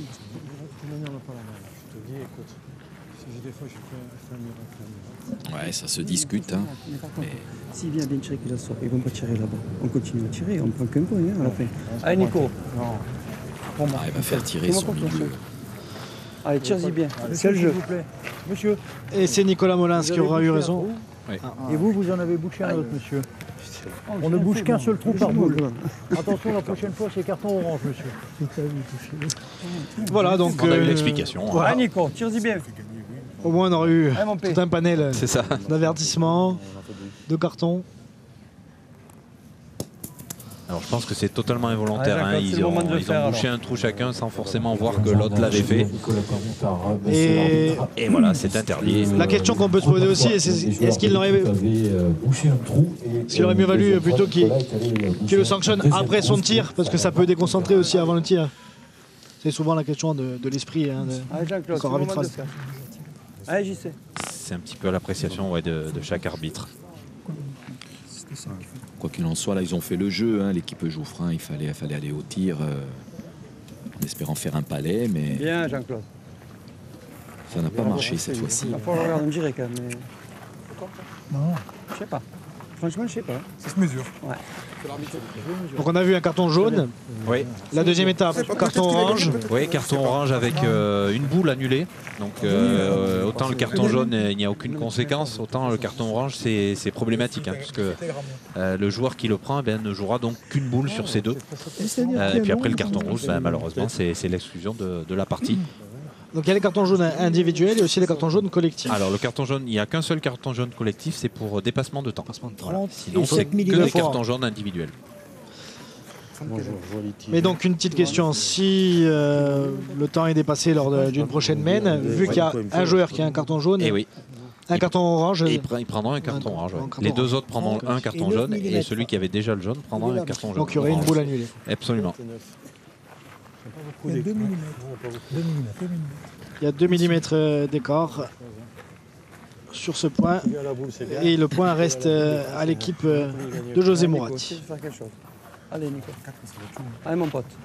Ouais, ça se discute. Hein. S'il vient bien tirer qu'il la sort, ils vont pas tirer là-bas. On continue à tirer, on prend qu'un point hein, à la fin. Allez, Nico. Il va faire tirer son milieu. Allez, tire-y bien. C'est le jeu. S'il vous plaît. Monsieur. Et c'est Nicolas Molins qui aura eu raison. Oui. Et vous en avez bouché un autre, monsieur. On ne bouge qu'un seul trou par boule. Attention, la prochaine fois, c'est carton orange, monsieur. Voilà, donc... On a eu l'explication. Voilà. Allez, Nico, tire-y bien. Au moins, on aura eu tout un panel d'avertissements, de cartons. Alors je pense que c'est totalement involontaire. Hein. Ils ont bouché un trou chacun sans forcément voir que l'autre l'avait fait. Et voilà, c'est interdit. La question qu'on peut se poser aussi, est-ce qu'il aurait mieux valu plutôt qu'il le sanctionne après son tir, parce que ça peut déconcentrer aussi avant le tir. C'est souvent la question de l'esprit du corps arbitral. Allez, j'y sais. C'est un petit peu l'appréciation de chaque arbitre. Quoi qu'il en soit, là, ils ont fait le jeu. Hein. L'équipe Jouffrin, il fallait aller au tir en espérant faire un palais, mais bien, Jean-Claude. Ça n'a pas marché cette fois-ci. Il va falloir regarder en direct, mais... Non. Je sais pas. franchement, je sais pas. Ça se mesure. Ouais. Donc on a vu un carton jaune. Oui. La deuxième étape, carton orange. Oui, carton orange avec une boule annulée. Donc autant le carton jaune, il n'y a aucune conséquence, autant le carton orange, c'est problématique. Hein, puisque le joueur qui le prend ne jouera donc qu'une boule sur ces deux. Et puis après le carton rouge, malheureusement, c'est l'exclusion de la partie. Donc il y a les cartons jaunes individuels et aussi les cartons jaunes collectifs. Alors le carton jaune, il n'y a qu'un seul carton jaune collectif, c'est pour dépassement de temps. Voilà. Sinon, c'est que des cartons jaunes individuels. Mais donc une petite question, si le temps est dépassé lors d'une prochaine main, vu qu'il y a un joueur qui a un carton jaune, et un carton orange, et ils prendront un carton orange. Les deux autres prendront un carton jaune et celui qui avait déjà le jaune prendra un carton jaune. Donc il y aurait une boule annulée. Absolument. Il y a 2 mm. Il y a 2 mm d'écart sur ce point et le point reste à l'équipe de José Mourati. Allez Nico. Allez mon pote.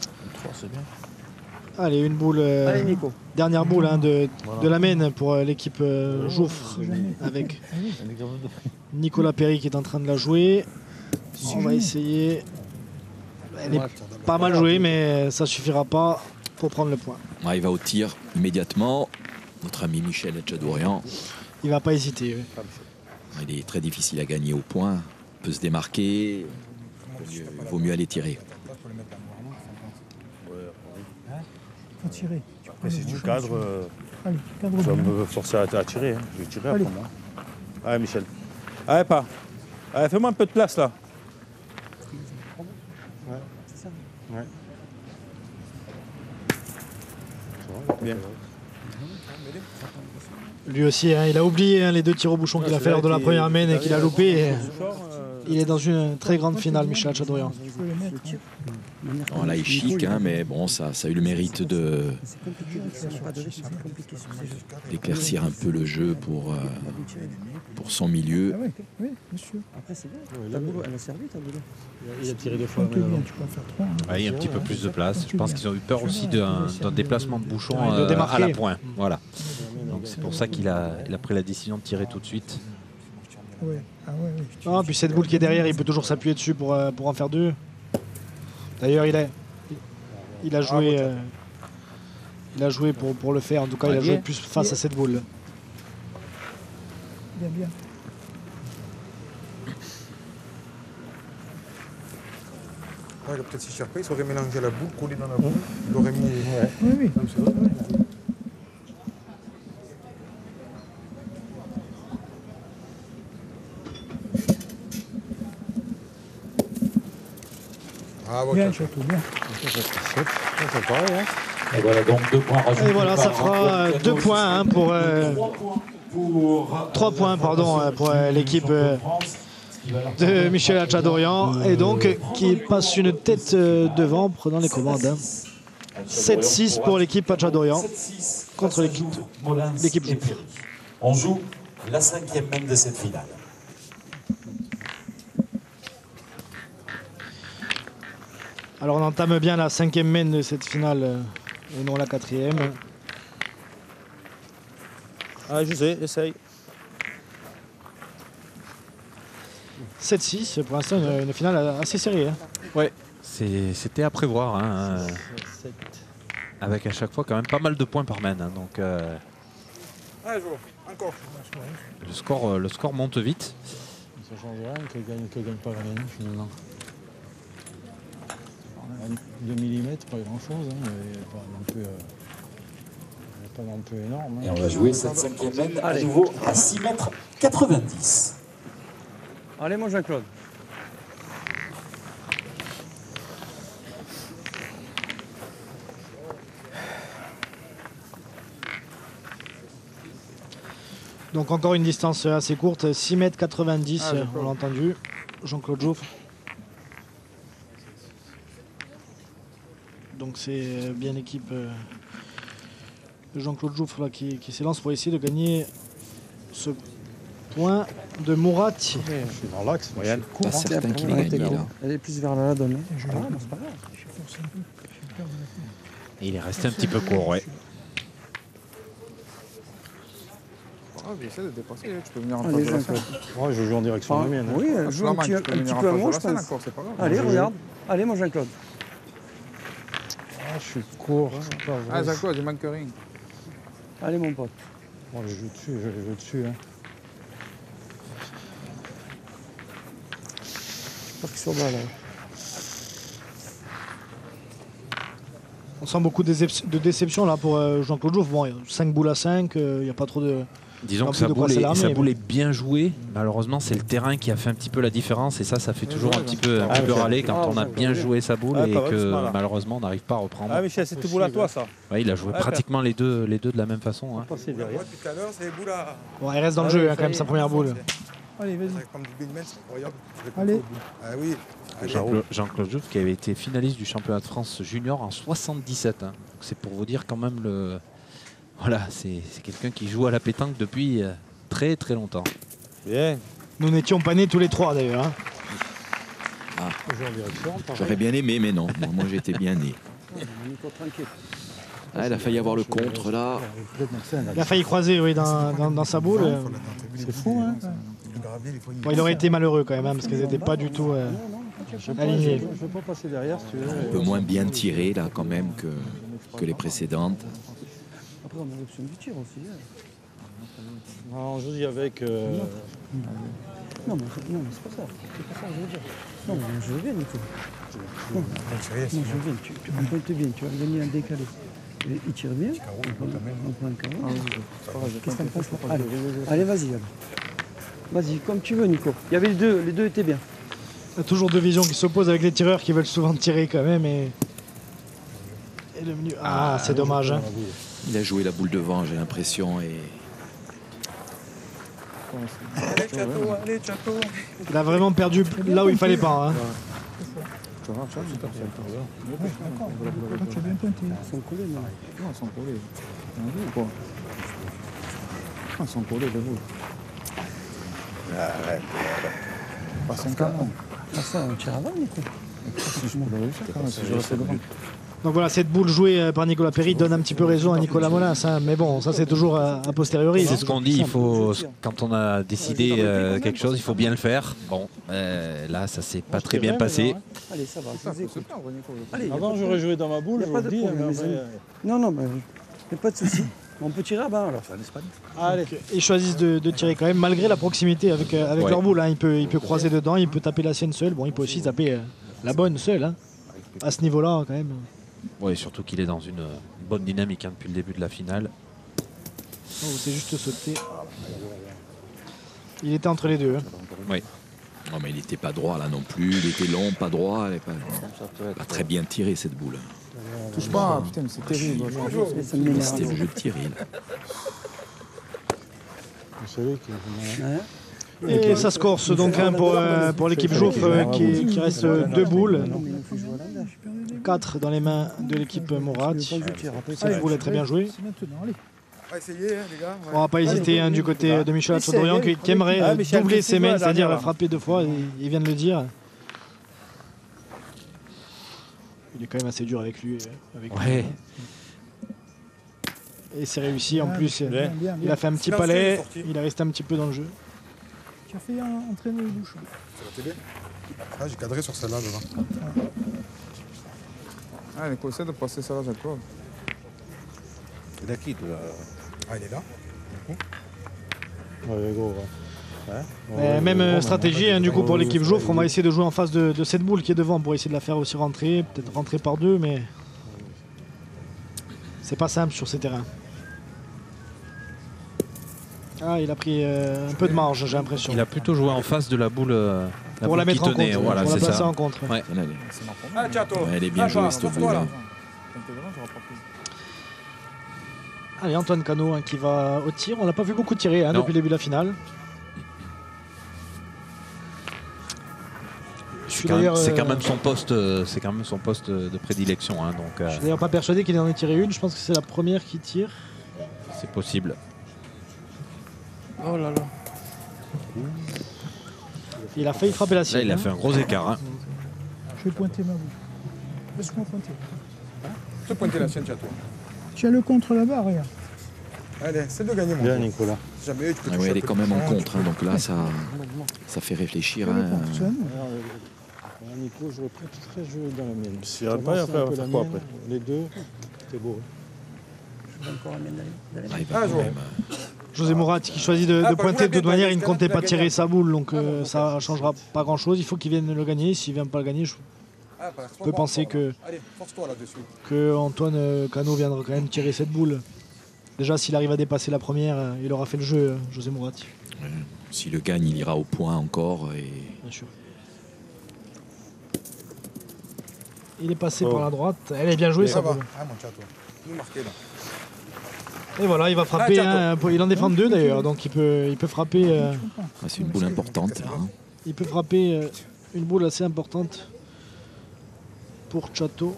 Allez, une boule, Allez, Nico. dernière boule de la main pour l'équipe Jouffre avec Nicolas Perry qui est en train de la jouer. On va essayer. Elle est pas mal jouée, mais ça suffira pas pour prendre le point. Il va au tir immédiatement. Notre ami Michel Tchadourian. Il va pas hésiter. Oui. Il est très difficile à gagner au point. Il peut se démarquer. Il vaut mieux aller tirer. Faut tirer. Mais si tu cadres, Allez, cadre tu vas bien. me forcer à tirer. Hein. Je vais tirer après moi. Allez Michel. Allez pas. Allez, fais-moi un peu de place là. Ouais, c'est ça. Ouais. Bien. Lui aussi, il a oublié les 2 tirs au bouchon qu'il a fait lors de la première main et qu'il a loupé. Il est dans une très grande finale, Michel Tchadourian. Bon, là, il est chic, mais bon, ça a eu le mérite d'éclaircir un peu le jeu pour son milieu. Oui, monsieur. Après, c'est bien. Ta boule, elle a servi ta boule. Il a tiré 2 fois. Tu peux en faire 3. Il y a un petit peu plus de place. Je pense qu'ils ont eu peur aussi d'un déplacement de bouchon de à la pointe. Voilà. Donc c'est pour ça qu'il a pris la décision de tirer tout de suite. Ouais. Ah ouais, oui. Ah, puis cette boule qui est derrière, il peut toujours s'appuyer dessus pour en faire 2. D'ailleurs, il a joué pour le faire. En tout cas, il a joué plus face à cette boule. Bien, bien. Il a peut-être s'échapper, il aurait mélangé la boule, collé dans la boule. Il aurait mis. Oui, oui. Ah, Bien, surtout, bien. C'est pareil, hein. Et voilà donc 2 points rajoutés. Et voilà, ça fera 2 points pour 3 points pour l'équipe de Michel Tchadourian et donc qui passe une tête devant prenant les commandes. 7-6 pour l'équipe Tchadourian contre l'équipe Jouffre. On joue la 5e main de cette finale. Alors on entame bien la 5e main de cette finale et non la 4e. Ah, je sais, essaye. 7-6, pour l'instant une finale assez serrée. Ouais, c'était à prévoir. Avec à chaque fois quand même pas mal de points par main. Donc Allez, encore. le score monte vite. Ça change rien, que gagne pas la main finalement. 2 mm, pas grand chose, mais pas non plus énorme. Et on va jouer cette 5e main à nouveau à 6,90 m. Allez mon Jean-Claude. Donc encore une distance assez courte, 6,90 m, on l'a entendu. Jean-Claude Jouffre. Donc c'est bien l'équipe de Jean-Claude Jouffre là, qui s'élance pour essayer de gagner ce point de Mourati. Je suis dans l'axe, moyenne. Pas certain qu'il ait gagné là. Elle est plus vers la donne. C'est pas grave. Et il est resté un petit peu court, ouais. mais essaie de dépasser, tu peux venir en Allez, face de la Jean-Claude. scène. Ouais, je joue en direction de la mienne. Oui, Ah, joue un petit, tu peux venir en peu à face moi, de je la scène pense. encore, c'est pas grave. Allez, regarde. Allez, mon Jean-Claude. Ah, je suis court. c'est pas vrai. Ah, Jean-Claude, il manque rien. Allez, mon pote. Bon, je joue dessus, je joue dessus. Hein. Parce qu'ils sont bas, là. On sent beaucoup de déception là pour Jean-Claude Jouffre. Bon, 5 boules à 5, il n'y a pas trop de. Disons que sa boule est bien jouée. Malheureusement, c'est le terrain qui a fait un petit peu la différence. Et ça fait toujours un petit peu râler quand on a bien joué sa boule et que malheureusement, on n'arrive pas à reprendre. Ah, Michel, c'est tout boule à toi, ça. Ouais, il a joué pratiquement les deux de la même façon. Hein. Depuis tout à l'heure, c'est les boules à. Bon, il reste dans le jeu quand même, sa première boule. Allez, vas-y. Comme du Bigman, c'est incroyable. Allez. Ah oui. Jean-Claude Jouffre qui avait été finaliste du championnat de France junior en 77. Hein. C'est pour vous dire quand même le. Voilà, c'est quelqu'un qui joue à la pétanque depuis très très longtemps. Bien. Nous n'étions pas nés tous les trois d'ailleurs. Hein. Ah. J'aurais bien aimé, mais non. Moi, j'étais bien né. Ah, il a failli avoir le contre là. Il a failli croiser, oui, dans sa boule. C'est fou, hein. Bon, il aurait été malheureux quand même, hein, parce qu'elles n'étaient pas du tout alignées. Je ne vais pas passer derrière, si tu veux. Un peu moins bien tiré là quand même que les précédentes. Après, on a l'option du tir aussi. Hein. Non, je dis avec. Non, mais c'est pas ça. C'est pas ça que je veux dire. Non, mais je veux bien, Nico. Non, je veux bien. On peut bien. Tu vas gagner un décalé. Il tire bien. On prend un carreau. Qu'est-ce que t'en penses là? Allez, vas-y. Vas-y, comme tu veux, Nico. Il y avait les deux étaient bien. Il y a toujours deux visions qui s'opposent avec les tireurs qui veulent souvent tirer quand même. Et le menu. Ah, c'est dommage. Hein. Il a joué la boule devant, j'ai l'impression. Et... Allez, Chato. Il a vraiment perdu là où il fallait pas. Hein. Tu vois, Tu as bien pointé. Ils sont collés, non? Non, ils sont collés. Ils sont collés, les boules. Arrête. Pas 5 ans. Ah, ça, on tire avant, Nico. Si je peux le réussir, quand même, si je restais devant. Donc voilà, cette boule jouée par Nicolas Perry donne un petit peu raison à Nicolas Molins. Hein. Mais bon, ça c'est toujours a posteriori. C'est ce qu'on dit, quand on a décidé quelque chose, il faut bien le faire. Bon, là, ça s'est pas très bien passé. Allez, ça va. Allez, avant, j'aurais joué dans ma boule, je vous le dis. Non, mais il n'y a pas de souci. On peut tirer à bas alors. Allez. Ils choisissent de tirer quand même, malgré la proximité avec leur boule. Hein. Il peut croiser dedans, il peut taper la sienne seule. Bon, il peut aussi taper la bonne seule. Hein. À ce niveau-là, quand même. Oui, surtout qu'il est dans une bonne dynamique depuis le début de la finale. Oh, c'est juste sauté. Il était entre les deux. Hein. Oui. Non, mais il n'était pas droit là non plus. Il était long, pas droit. Il pas très bien tiré cette boule. Touche pas, putain, mais c'est terrible. C'était le jeu de Thierry. Et ça se corse donc hein, pour l'équipe Jouffre qui reste 2 boules. 4 dans les mains de l'équipe Morat. Cette boule est très bien jouée. On va pas hésiter hein, du côté de Michel Chaudorian qui aimerait doubler ses mains, c'est-à-dire frapper 2 fois, il vient de le dire. Il est quand même assez dur avec lui. Ouais. Et c'est réussi en plus. Il a fait un petit palais, il est resté un petit peu dans le jeu. Tu as fait entraîner les bouches. Ça va t'aider? Ah, j'ai cadré sur celle-là devant. Ah, Nico, essaie de passer ça là, Jean-Claude. Il est qui, toi? Ah, il est là? Ouais, gros. Même stratégie hein, du coup pour l'équipe Jouffre, on va essayer de jouer en face de cette boule qui est devant pour essayer de la faire aussi rentrer, peut-être rentrer par 2, mais c'est pas simple sur ces terrains. Ah, il a pris un peu de marge, j'ai l'impression. Il a plutôt joué en face de la boule. Pour la mettre en contre, voilà, pour la placer ça. en contre. Ouais. Elle est bien jouée cette boule. Allez, Antoine Cano hein, qui va au tir. On l'a pas vu beaucoup tirer hein, depuis le début de la finale. C'est quand même son poste, de prédilection. Hein, donc, je suis d'ailleurs pas persuadé qu'il en ait tiré une. Je pense que c'est la première qui tire. C'est possible. Oh là là. Il a failli frapper la sienne. Là, il a fait un gros écart. Hein. Je vais pointer ma boule. Laisse-moi pointer. Tu peux pointer la sienne, Chato. Tu as le contre là-bas, regarde. Allez, c'est de gagner, mon Bien, Nicolas. Jamais, tu peux Ah ouais, elle est quand même en contre, hein, donc là, ça fait réfléchir. Hein. Nico, je très jouer dans la mienne. Si elle pas, après, elle va faire quoi après? Les deux, c'est beau. Je vais encore la mienne d'aller. Ah, il va quand même, José Morat qui choisit de pointer. De toute manière, il ne comptait pas tirer sa boule, donc ça ne changera pas grand-chose. Il faut qu'il vienne le gagner. S'il ne vient pas le gagner, je peux penser que Antoine Cano viendra quand même tirer cette boule. Déjà, s'il arrive à dépasser la première, il aura fait le jeu, José Morat. ouais. S'il le gagne, il ira au point encore. Et... Bien sûr. Il est passé par la droite. Elle est bien jouée, ça. Ah, mon chato. Nous marquer là. Et voilà, il va frapper. Il en défend deux d'ailleurs, donc il peut frapper. Ah, c'est une boule importante. Là, hein. Il peut frapper une boule assez importante pour Chato.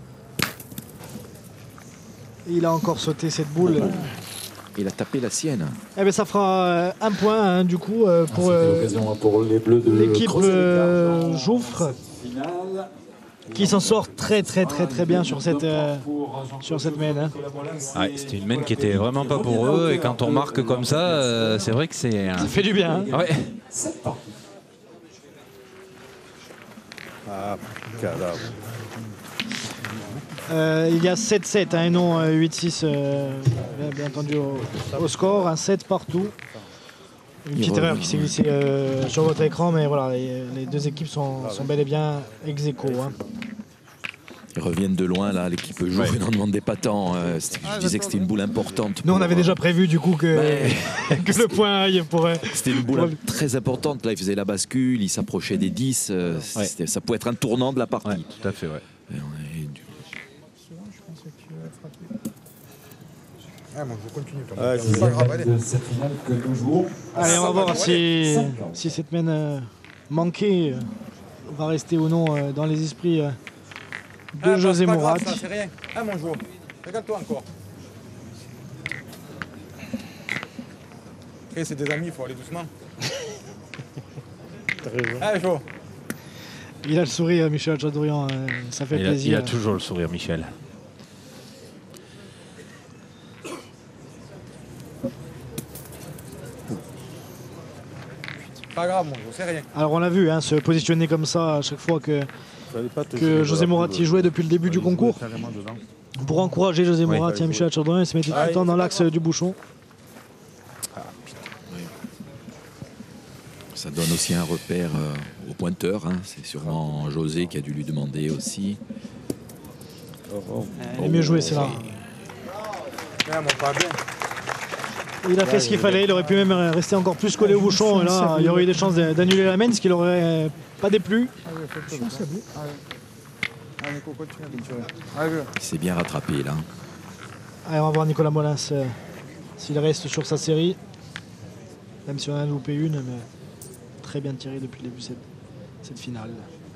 Et il a encore sauté cette boule. Il a tapé la sienne. Eh ben, ça fera un point hein, du coup pour les Bleus de l'équipe Jouffre, qui s'en sort très bien sur cette mène. Hein. Ouais, c'était une mène qui était vraiment pas pour eux, et quand on marque comme ça, c'est vrai que c'est... Ça fait du bien. Hein. Ouais. Ah, cadavre. Il y a 7-7 hein, et non 8-6 bien entendu au score, un 7 partout. Une petite erreur qui s'est glissée sur votre écran, mais voilà, les deux équipes sont bel et bien ex aequo. Hein. Ils reviennent de loin là, l'équipe joue, ils n'en demandaient pas tant. Je disais que c'était une boule importante. Nous on avait déjà prévu du coup que le point aille pour... C'était une boule très importante, là il faisait la bascule, il s'approchait des 10, ça pouvait être un tournant de la partie. Ouais, tout à fait, ouais. Ah, bon, je continue. C'est pas grave, de cette finale que nous jouons. Allez, on va voir si cette mène manquée va rester ou non dans les esprits de José Morat. C'est rien. Ah, mon joueur, regarde-toi encore. Après, c'est des amis, il faut aller doucement. Ah, Jo. Il a le sourire, Michel Chateaubriand, ça fait plaisir. Il a toujours le sourire, Michel. Pas grave, mon joueur, c'est rien. Alors on l'a vu, hein, se positionner comme ça à chaque fois que José Morat y jouait depuis le début du concours. Pour encourager José Morat, Michel Chateaubriand, il se mettait tout le temps dans l'axe du bouchon. Ça donne aussi un repère au pointeur. Hein. C'est sûrement José qui a dû lui demander aussi. Il est mieux joué, c'est là. Il a fait ce qu'il fallait, il aurait pu même rester encore plus collé au bouchon. Et là, il aurait eu des chances d'annuler la mène, ce qui n'aurait pas déplu. Il s'est bien rattrapé là. Allez, on va voir Nicolas Molins s'il reste sur sa série. Même si on a loupé une, mais très bien tiré depuis le début cette finale.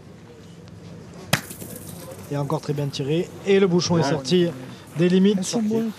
Et encore très bien tiré. Et le bouchon est sorti des limites.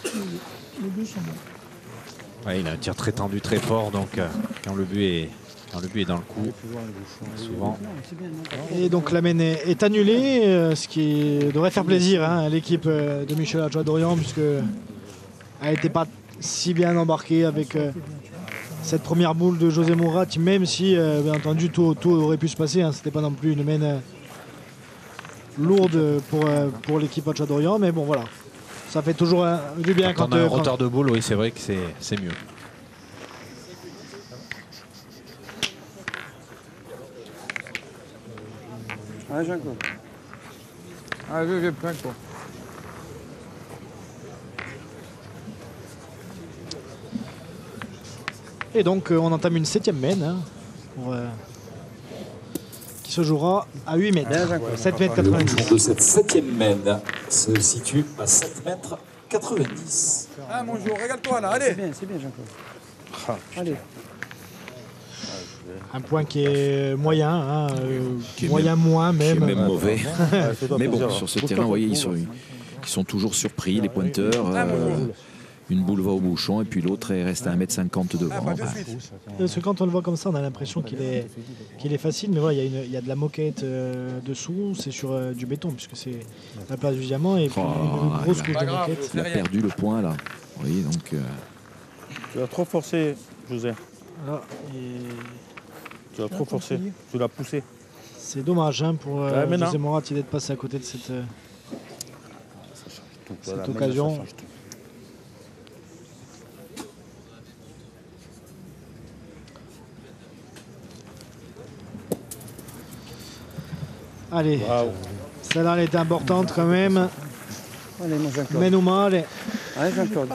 Ouais, il a un tir très tendu, très fort, donc quand le but est dans le coup, souvent. Et donc la mène est annulée, ce qui devrait faire plaisir à l'équipe de Michel Chateaubriand, puisque elle n'était pas si bien embarquée avec cette première boule de José Morat, même si bien entendu tout aurait pu se passer. Hein. C'était pas non plus une mène lourde pour l'équipe Chateaubriand, mais bon voilà. Ça fait toujours du bien quand on a un rotor de boule, oui, c'est vrai que c'est mieux. Allez, Jean-Claude. Allez, j'ai plein quoi. Et donc on entame une 7e mène hein, qui se jouera à 8 mètres. 7 mètres 90. Le de cette 7e mène se situe à 7 mètres 90. Ah mon joueur, regarde-toi là, allez. C'est bien Jean-Claude. Allez. Un point qui est moyen, hein, moyen moins même. Qui est même mauvais. Mais bon, sur ce terrain, vous voyez, ils sont toujours surpris, les pointeurs. Une boule va au bouchon et puis l'autre reste à 1m50 devant. Parce que quand on le voit comme ça, on a l'impression qu'il est facile, mais voilà, il y a de la moquette dessous, c'est sur du béton, puisque c'est la place du diamant, et puis une grosse couche de moquette. Il a perdu le point là. Vous voyez, donc Tu as trop forcé, José. Voilà, et tu as trop forcé. Tu l'as poussé. c'est dommage hein, pour José Moratti d'être passé à côté de cette occasion. Allez, celle-là elle était importante quand même. Allez, mon Jean-Claude. Mène ou mal. Allez, Jean-Claude.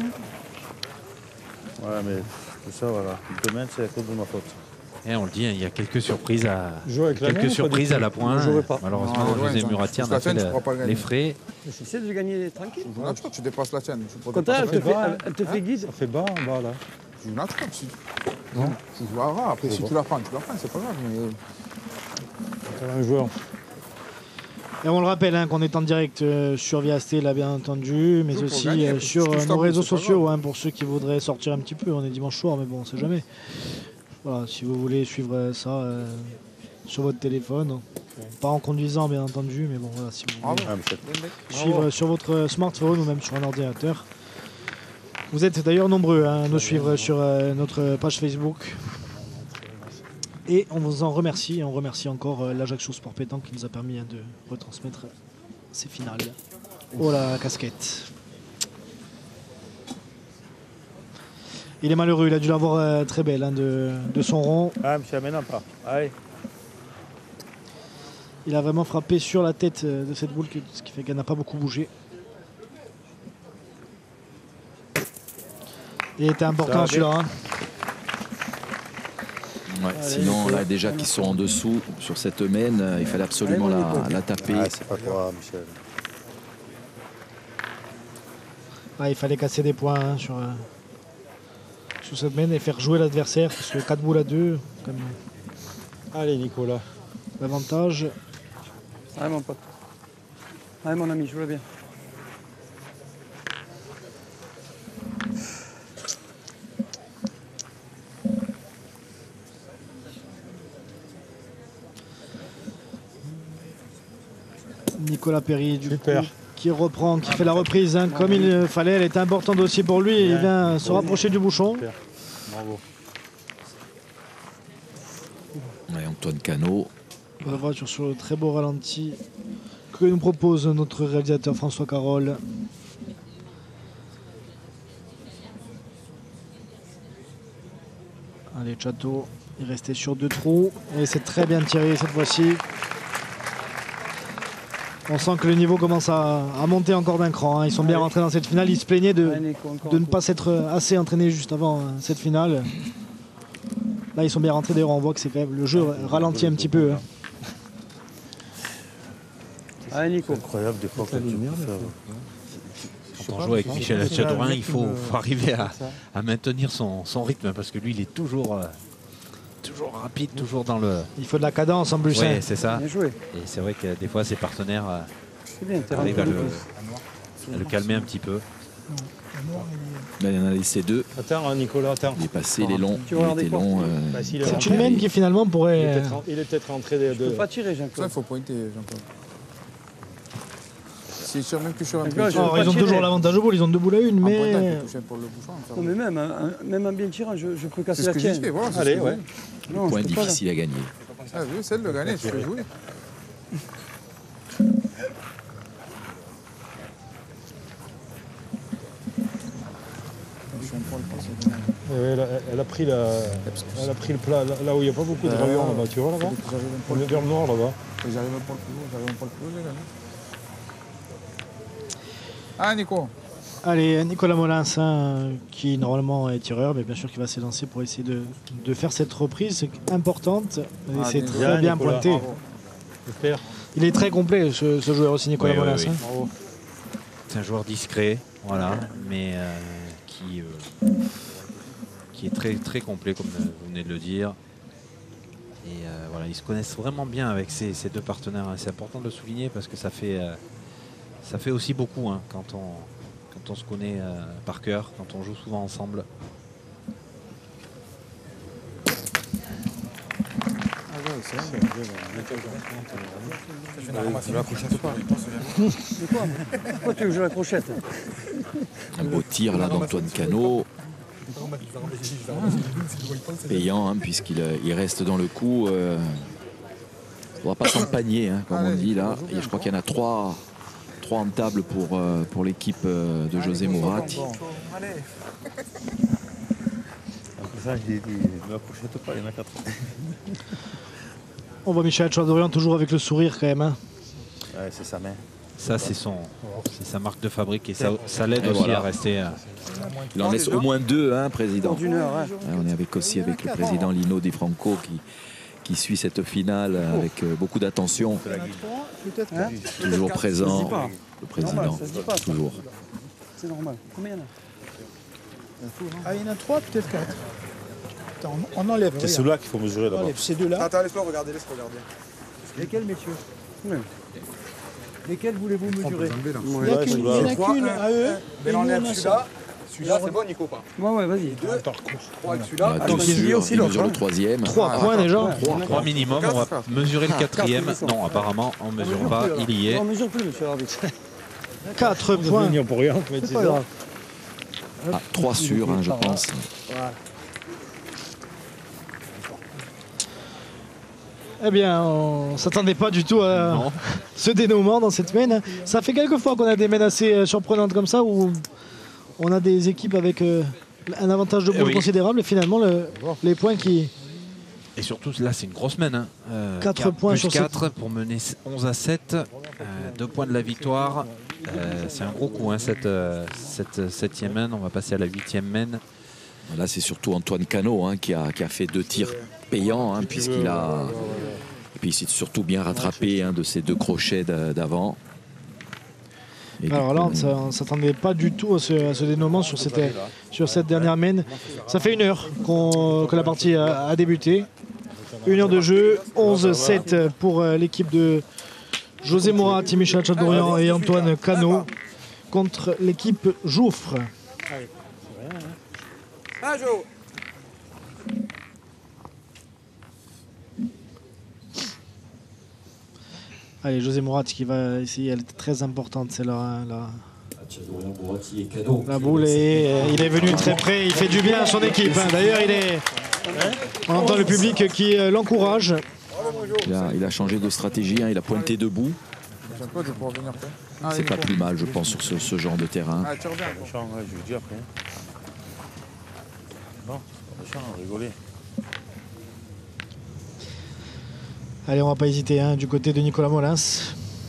Ouais, mais tout ça, voilà. Demain, c'est à cause de ma faute. Et on le dit, il y a quelques surprises à la pointe. Malheureusement, José Moratti en a fait les frais. J'essaie de gagner tranquille. Tu dépasses la tienne. Quand elle te fait guide. Ça fait bas en bas, là. Tu joues naturel. Non. Tu joues à ras. Après, si tu la prends, c'est pas grave. Mais... un joueur. Et on le rappelle hein, qu'on est en direct sur Viasté, là bien entendu, mais aussi sur nos réseaux sociaux hein, pour ceux qui voudraient sortir un petit peu. On est dimanche soir, mais bon, on sait jamais. Voilà, si vous voulez suivre ça sur votre téléphone, pas en conduisant bien entendu, mais bon, voilà, si vous voulez suivre sur votre smartphone ou même sur un ordinateur. Vous êtes d'ailleurs nombreux à nous suivre sur notre page Facebook. Et on vous en remercie, et on remercie encore l'Ajaccio Sport Pétanque qui nous a permis de retransmettre ces finales. Oh la casquette. Il est malheureux, il a dû l'avoir très belle hein, de son rond. Ah, monsieur, maintenant pas. Allez. Il a vraiment frappé sur la tête de cette boule, ce qui fait qu'elle n'a pas beaucoup bougé. Il était important celui-là. Hein. Ouais, sinon, là, déjà qu'ils sont en dessous sur cette mène, il fallait absolument la taper. Ah, c'est pas toi, Michel. Ah, il fallait casser des points hein, sur cette mène et faire jouer l'adversaire, parce que 4 boules à 2, comme allez, Nicolas. L'avantage. Allez, mon pote. Allez, mon ami, je vois bien. Nicolas Perry du coup, qui reprend, qui fait la reprise hein, comme il fallait. Elle était importante aussi pour lui. Il vient se rapprocher du bouchon. Bravo. Ouais, Antoine Cano. On va voir sur le très beau ralenti que nous propose notre réalisateur François Carole. Allez, Chateau, il restait sur 2 trous et c'est très bien tiré cette fois-ci. On sent que le niveau commence à monter encore d'un cran. Hein. Ils sont bien rentrés dans cette finale. Ils se plaignaient de ne pas s'être assez entraînés juste avant cette finale. Là, ils sont bien rentrés. D'ailleurs, on voit que c'est quand même le jeu ralentit un petit peu. Hein. Allez, Nico. C'est incroyable des fois que tu Quand on joue avec Michel Tchadourin, il faut arriver à maintenir son rythme parce que lui, il est toujours rapide, toujours dans le... Il faut de la cadence en plus. Oui, hein. c'est ça. Bien joué. Et c'est vrai que des fois, ses partenaires arrivent à le calmer un petit peu. Là, il en a laissé 2. Attends, Nicolas, attends. Il est passé, il est long. Il était long. C'est une mène qui finalement pourrait... Il est peut-être rentré de... Je peux pas tirer, Jean-Claude. Ça, il faut pointer, Jean-Claude. C'est sûr même que sur un ils ont toujours l'avantage au boule, ils ont 2 boules à 1, mais... Non, mais même en bien tirant, je peux casser la tienne. Voilà, allez, ouais. Non, point difficile à gagner. Ah oui, celle de gagner, tu fais jouer. Elle a pris le plat là où il n'y a pas beaucoup de gravure là-bas, tu vois là-bas. Vers le nord là-bas. J'arrive pas le plus haut, j'ai gagné. Ah, Nico. Allez, Nicolas Molins, hein, qui normalement est tireur, mais bien sûr qui va s'élancer pour essayer de faire cette reprise. C'est importante. Et c'est très bien pointé. Il est très complet ce joueur aussi, Nicolas Molins. Oui. Hein. C'est un joueur discret, voilà, mais qui est très, très complet, comme vous venez de le dire. Et voilà, ils se connaissent vraiment bien avec ces 2 partenaires. C'est important de le souligner parce que ça fait aussi beaucoup hein, quand on se connaît par cœur, quand on joue souvent ensemble. Pourquoi tu veux jouer la crochette? Un beau tir là d'Antoine Cano. Payant, hein, puisqu'il reste dans le coup. On va pas s'en panier, hein, comme on dit là. Et je crois qu'il y en a trois en table pour l'équipe de José Mourati. Ça, j'ai dit, ne m'approchette pas, il y en a 4. On voit Michel Chadorian toujours avec le sourire quand même. Hein. Ouais, c'est sa main. Ça, c'est sa marque de fabrique et ça l'aide aussi à rester. Il en laisse au moins 2, hein, président. D'une heure, ouais. On est aussi avec le président Lino Di Franco qui suit cette finale avec beaucoup d'attention. Toujours présent, le président. Toujours. C'est normal. Combien il y en a? Ah, il y en a 3, peut-être 4. Attends, on enlève. C'est ceux-là qu'il faut mesurer On là-bas. enlève ces deux-là. Attends, laisse-moi regarder, laisse regarder. Lesquels, messieurs? Oui. Lesquels voulez-vous mesurer? Il n'y en a qu'une à eux. Mais on enlève celui-là. Celui-là, c'est bon, Nico, pas? Ouais, vas-y. 2, 3 avec celui-là. Attends, il mesure le troisième. 3 points déjà. 3 minimum, on va mesurer le 4e. Non, apparemment, on ne mesure pas, il y est. On mesure plus, monsieur l'arbitre. 4 points. Pour rien, C'est pas grave. 3 sûrs, hein, je pense. Eh bien, on ne s'attendait pas du tout à ce dénouement dans cette semaine. Ça fait quelques fois qu'on a des mènes assez surprenantes comme ça, où on a des équipes avec un avantage de boule considérable, et finalement les points qui... Et surtout, là, c'est une grosse semaine. Hein. 4 points plus sur 4 pour mener 11-7. 2 points de la victoire. C'est un gros coup, hein, cette 7e main. On va passer à la 8e main. Là, c'est surtout Antoine Cano, hein, qui a fait 2 tirs payants, hein, puisqu'il a... Et puis il s'est surtout bien rattrapé, hein, de ses 2 crochets d'avant. Alors là, on ne s'attendait pas du tout à ce dénouement sur cette dernière main. Ça fait 1 heure que la partie a débuté. 1 heure de jeu, 11-7 pour l'équipe de José Mourati, Michel Chadorian et Antoine Cano contre l'équipe Jouffre. Ah, Jo! Allez, José Mourati qui va essayer, elle est très importante celle-là. Hein, la boule, il est venu très près, il fait du bien à son équipe. Hein. D'ailleurs, on entend le public qui l'encourage. Il a changé de stratégie, hein, il a pointé debout. C'est pas plus mal, je pense, sur ce genre de terrain. Ah, tu reviens. Je lui dis après. Non, rigoler. Allez, on va pas hésiter, hein, du côté de Nicolas Molins.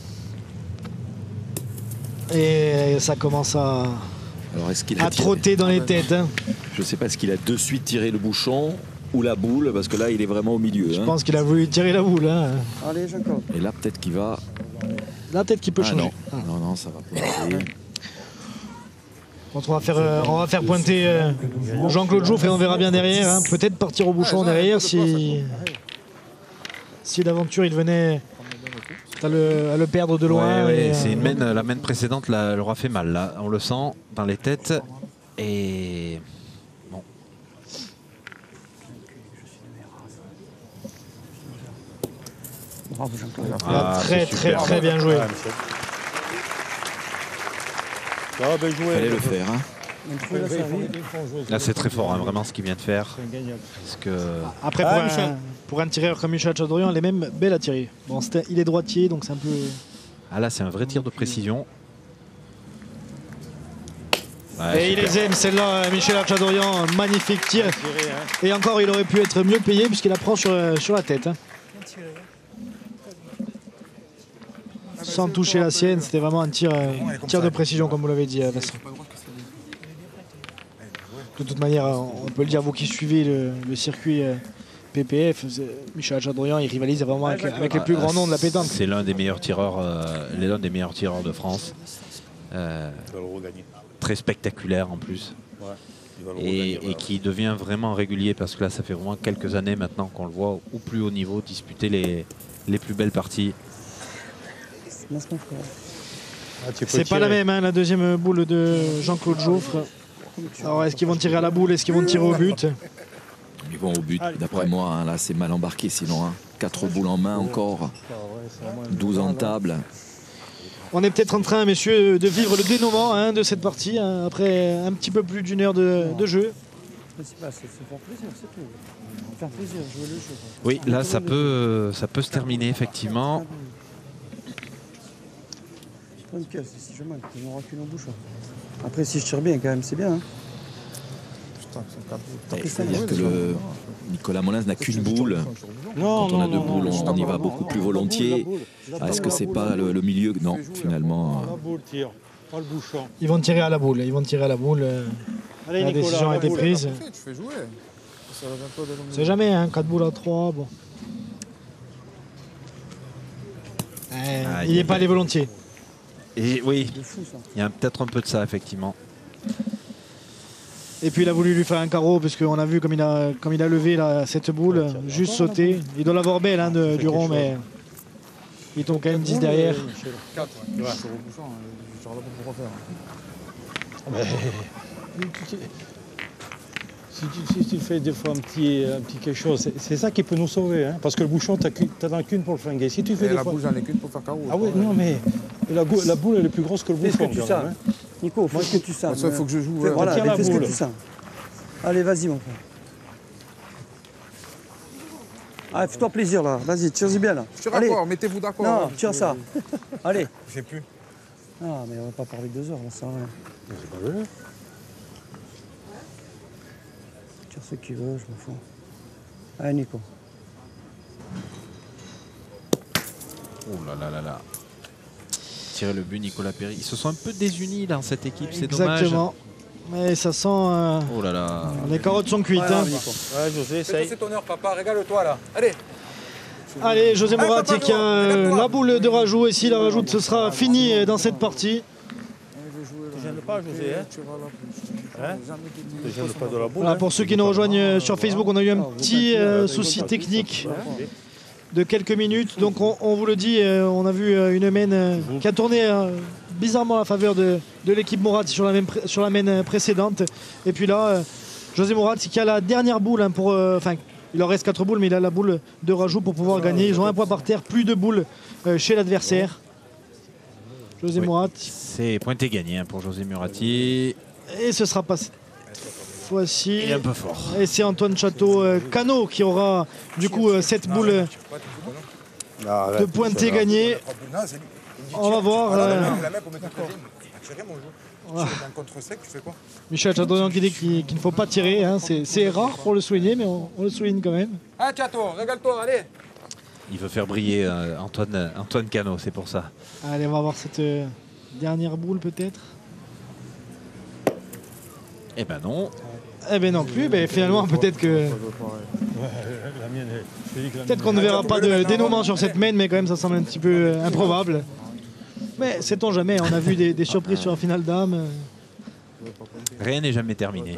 Et ça commence à trotter dans les têtes. Hein. Je ne sais pas, est-ce qu'il a de suite tiré le bouchon ou la boule, parce que là, il est vraiment au milieu. Je pense qu'il a voulu tirer la boule. Hein. Allez, j'accorde. Et là, peut-être qu'il va... Là, peut-être qu'il peut changer. Non, ça va pointer. On va faire pointer Jean-Claude Jouffre et on verra bien derrière. Hein. Peut-être partir au bouchon derrière si d'aventure il venait à le perdre de loin. C'est la main précédente leur a fait mal. Là. On le sent dans les têtes. Et bon. Bravo Jean-Claude. Très bien joué. Fallait le faire. Hein. Là, c'est très fort, hein, vraiment, ce qu'il vient de faire. Parce que... Après, pour un tireur comme Michel Chadorian, elle est même belle à tirer. Bon, il est droitier, donc c'est un peu... Ah là, c'est un vrai tir de précision. Ouais, et il les aime, celle-là, Michel Chadorian. Magnifique tir. Et encore, il aurait pu être mieux payé puisqu'il la prend sur la tête. Hein. Sans toucher la sienne, c'était vraiment un tir de précision, comme vous l'avez dit, Vincent. De toute manière, on peut le dire, vous qui suivez le circuit PPF, Michel Chadorian, il rivalise vraiment avec les plus grands noms de la pétanque. C'est l'un des meilleurs tireurs, de France. Très spectaculaire en plus. Et qui devient vraiment régulier, parce que là, ça fait vraiment quelques années maintenant qu'on le voit au plus haut niveau disputer les plus belles parties. C'est pas la même, hein, la deuxième boule de Jean-Claude Jouffre. Alors, est-ce qu'ils vont tirer à la boule? Est-ce qu'ils vont tirer au but? Ils vont au but, d'après moi. Hein, là, c'est mal embarqué sinon. Hein. 4 boules en main encore. 12 en table. On est peut-être en train, messieurs, de vivre le dénouement, hein, de cette partie, hein, après un petit peu plus d'1 heure de jeu. principal, c'est faire plaisir, c'est tout. Faire plaisir, jouer le jeu. Oui, là, ça peut se terminer, effectivement. Je prends une caisse, si je manque, il n'aura qu'une bouche. Après, si je tire bien, quand même, c'est bien. Hein. C'est-à-dire que Nicolas Molins n'a qu'une boule. Quand on a deux boules, on y va beaucoup plus volontiers. Est-ce que c'est pas le milieu? Non, finalement. La boule tire, pas le bouchon. Ils vont tirer à la boule. Ils vont tirer à la boule. Allez, la Nicolas, décision a été prise. Tu fais jouer. C'est jamais, hein, 4 boules à 3. Bon. Il n'est pas allé volontiers. Et oui, il y a peut-être un peu de ça, effectivement. Et puis il a voulu lui faire un carreau, parce qu'on a vu comme il a levé là, cette boule, juste sauter. Il doit l'avoir belle, hein, du rond, mais il tombe quand même 10 derrière. 4, ouais. Sur le bouchon, je ne sais pas pourquoi faire. Si tu fais des fois un petit quelque chose, c'est ça qui peut nous sauver. Hein, parce que le bouchon, tu n'en as qu'une pour le flinguer. Si tu fais la boule, j'en ai qu'une pour faire carreau. Ah oui, non, mais la boule, elle est plus grosse que le bouchon. Fais ce que tu sens. Nico, fais ce que tu sens. Il faut que je joue. Voilà, fais ce que tu sens. Allez, vas-y, mon frère. Allez, fais-toi plaisir, là. Vas-y, tire-y bien, là. Je suis d'accord, mettez-vous d'accord. Non, tire ça. Allez. Je sais plus. Ah, mais on va pas parler 2 heures, là, ça va rien. C'est pas vrai. Tire ce qu'il veut, je m'en fous. Allez, Nico. Oh là là là là. Tirer le but, Nicolas Péry. Ils se sont un peu désunis dans cette équipe, c'est dommage. Exactement. Mais ça sent. Oh là là. Les carottes sont cuites. Ouais, hein. ouais, José, essaye. C'est ton heure, papa. Régale-toi, là. Allez. Allez, José Moratti qui a la boule de rajout. Et s'il la rajoute, ce sera fini dans cette partie. Tu gênes pas, José, hein? Tu gênes pas de la boule. Voilà, pour ceux qui nous rejoignent sur Facebook, on a eu un petit souci technique de quelques minutes. Donc on vous le dit, on a vu une main qui a tourné bizarrement à la faveur de l'équipe Moratti sur la main précédente. Et puis là, José Moratti qui a la dernière boule hein, pour... Enfin, il leur reste 4 boules, mais il a la boule de rajout pour pouvoir gagner. Ils ont un point par terre, plus de boules chez l'adversaire. José Moratti. C'est pointé gagné hein, pour José Moratti. Et ce sera pas cette fois-ci. Il est un peu fort. Et c'est Antoine Château-Cano qui aura du coup cette boule de pointé gagné. On va voir. Michel Chateaubriand qui dit qu'il ne faut pas tirer. Hein. C'est rare pour le souligner, mais on le souligne quand même. Ah, Chateau, régale-toi, allez. Il veut faire briller Antoine Cano, c'est pour ça. Allez, on va voir cette dernière boule peut-être. Eh ben non. Eh ben non plus, mais finalement peut-être que... Peut-être qu'on ne verra pas de dénouement sur cette main, mais quand même ça semble un petit peu improbable. Mais sait-on jamais, on a vu des surprises sur la finale d'âme. Rien n'est jamais terminé.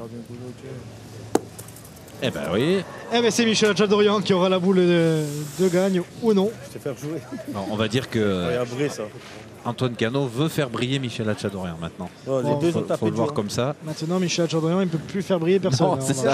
Eh ben oui. Eh ben c'est Michel Chateaubriand qui aura la boule de gagne ou non. Non, on va dire que Antoine Cano veut faire briller Michel Chateaubriand maintenant. Il faut le voir comme ça. Maintenant Michel Chateaubriand il ne peut plus faire briller personne. Non, c'est ça.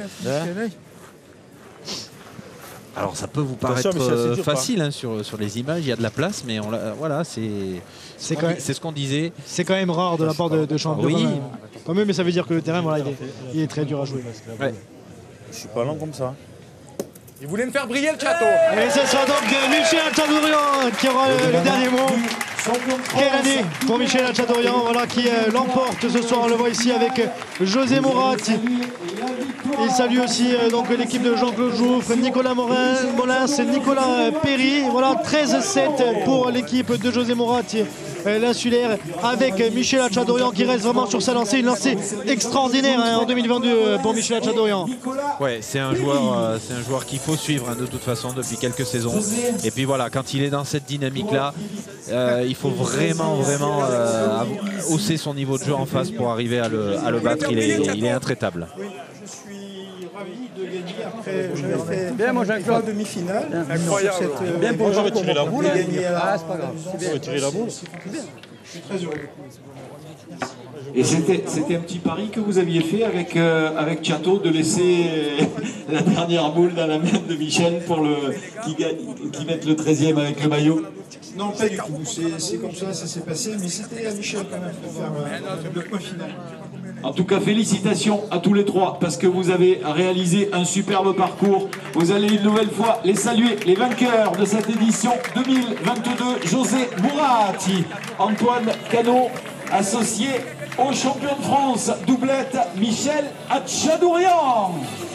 Alors ça peut vous paraître facile hein, sur les images, il y a de la place, mais voilà, c'est ce qu'on disait. C'est quand même rare de la part de champion. Oui. Quand même, mais ça veut dire que le terrain voilà, il est très dur à jouer. Ouais. Je suis pas lent comme ça. Il voulait me faire briller le château. Et ce sera donc Michel Chateaubriand qui aura le dernier mot. Quelle année pour Michel Chateaubriand, voilà, qui l'emporte ce soir. On le voit ici avec José Moratti. Il salue aussi donc l'équipe de Jean-Claude Jouffre, Nicolas Molins et Nicolas Péry. Voilà, 13-7 pour l'équipe de José Moratti, l'insulaire, avec Michel Chateaubriand qui reste vraiment sur sa lancée. Une lancée extraordinaire hein, en 2022 pour Michel Chateaubriand. Ouais, c'est un joueur qu'il faut suivre hein, de toute façon depuis quelques saisons. Et puis voilà, quand il est dans cette dynamique-là, il faut vraiment hausser son niveau de jeu en face pour arriver à le battre. Il est intraitable. Oui, je suis ravi de gagner après. J'avais fait bien, moi, la demi-finale. Incroyable. Bien pour j'aurais tiré la boule. Ah, c'est pas grave. J'aurais tiré la boule. Je suis très heureux. Et c'était un petit pari que vous aviez fait avec Chateau de laisser la dernière boule dans la main de Michel pour qui mette le 13e avec le maillot. Non, pas du tout. C'est comme ça s'est passé. Mais c'était à Michel quand même pour faire le point final. En tout cas, félicitations à tous les trois parce que vous avez réalisé un superbe parcours. Vous allez une nouvelle fois les saluer, les vainqueurs de cette édition 2022. José Mourati, Antoine Cano, associé au champion de France, doublette Michel Hachadourian.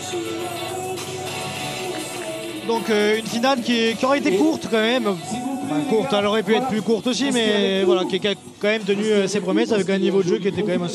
Donc une finale qui aurait été courte quand même. Enfin, courte, elle aurait pu être plus courte aussi, mais voilà, qui a quand même tenu ses promesses avec un niveau de jeu qui était quand même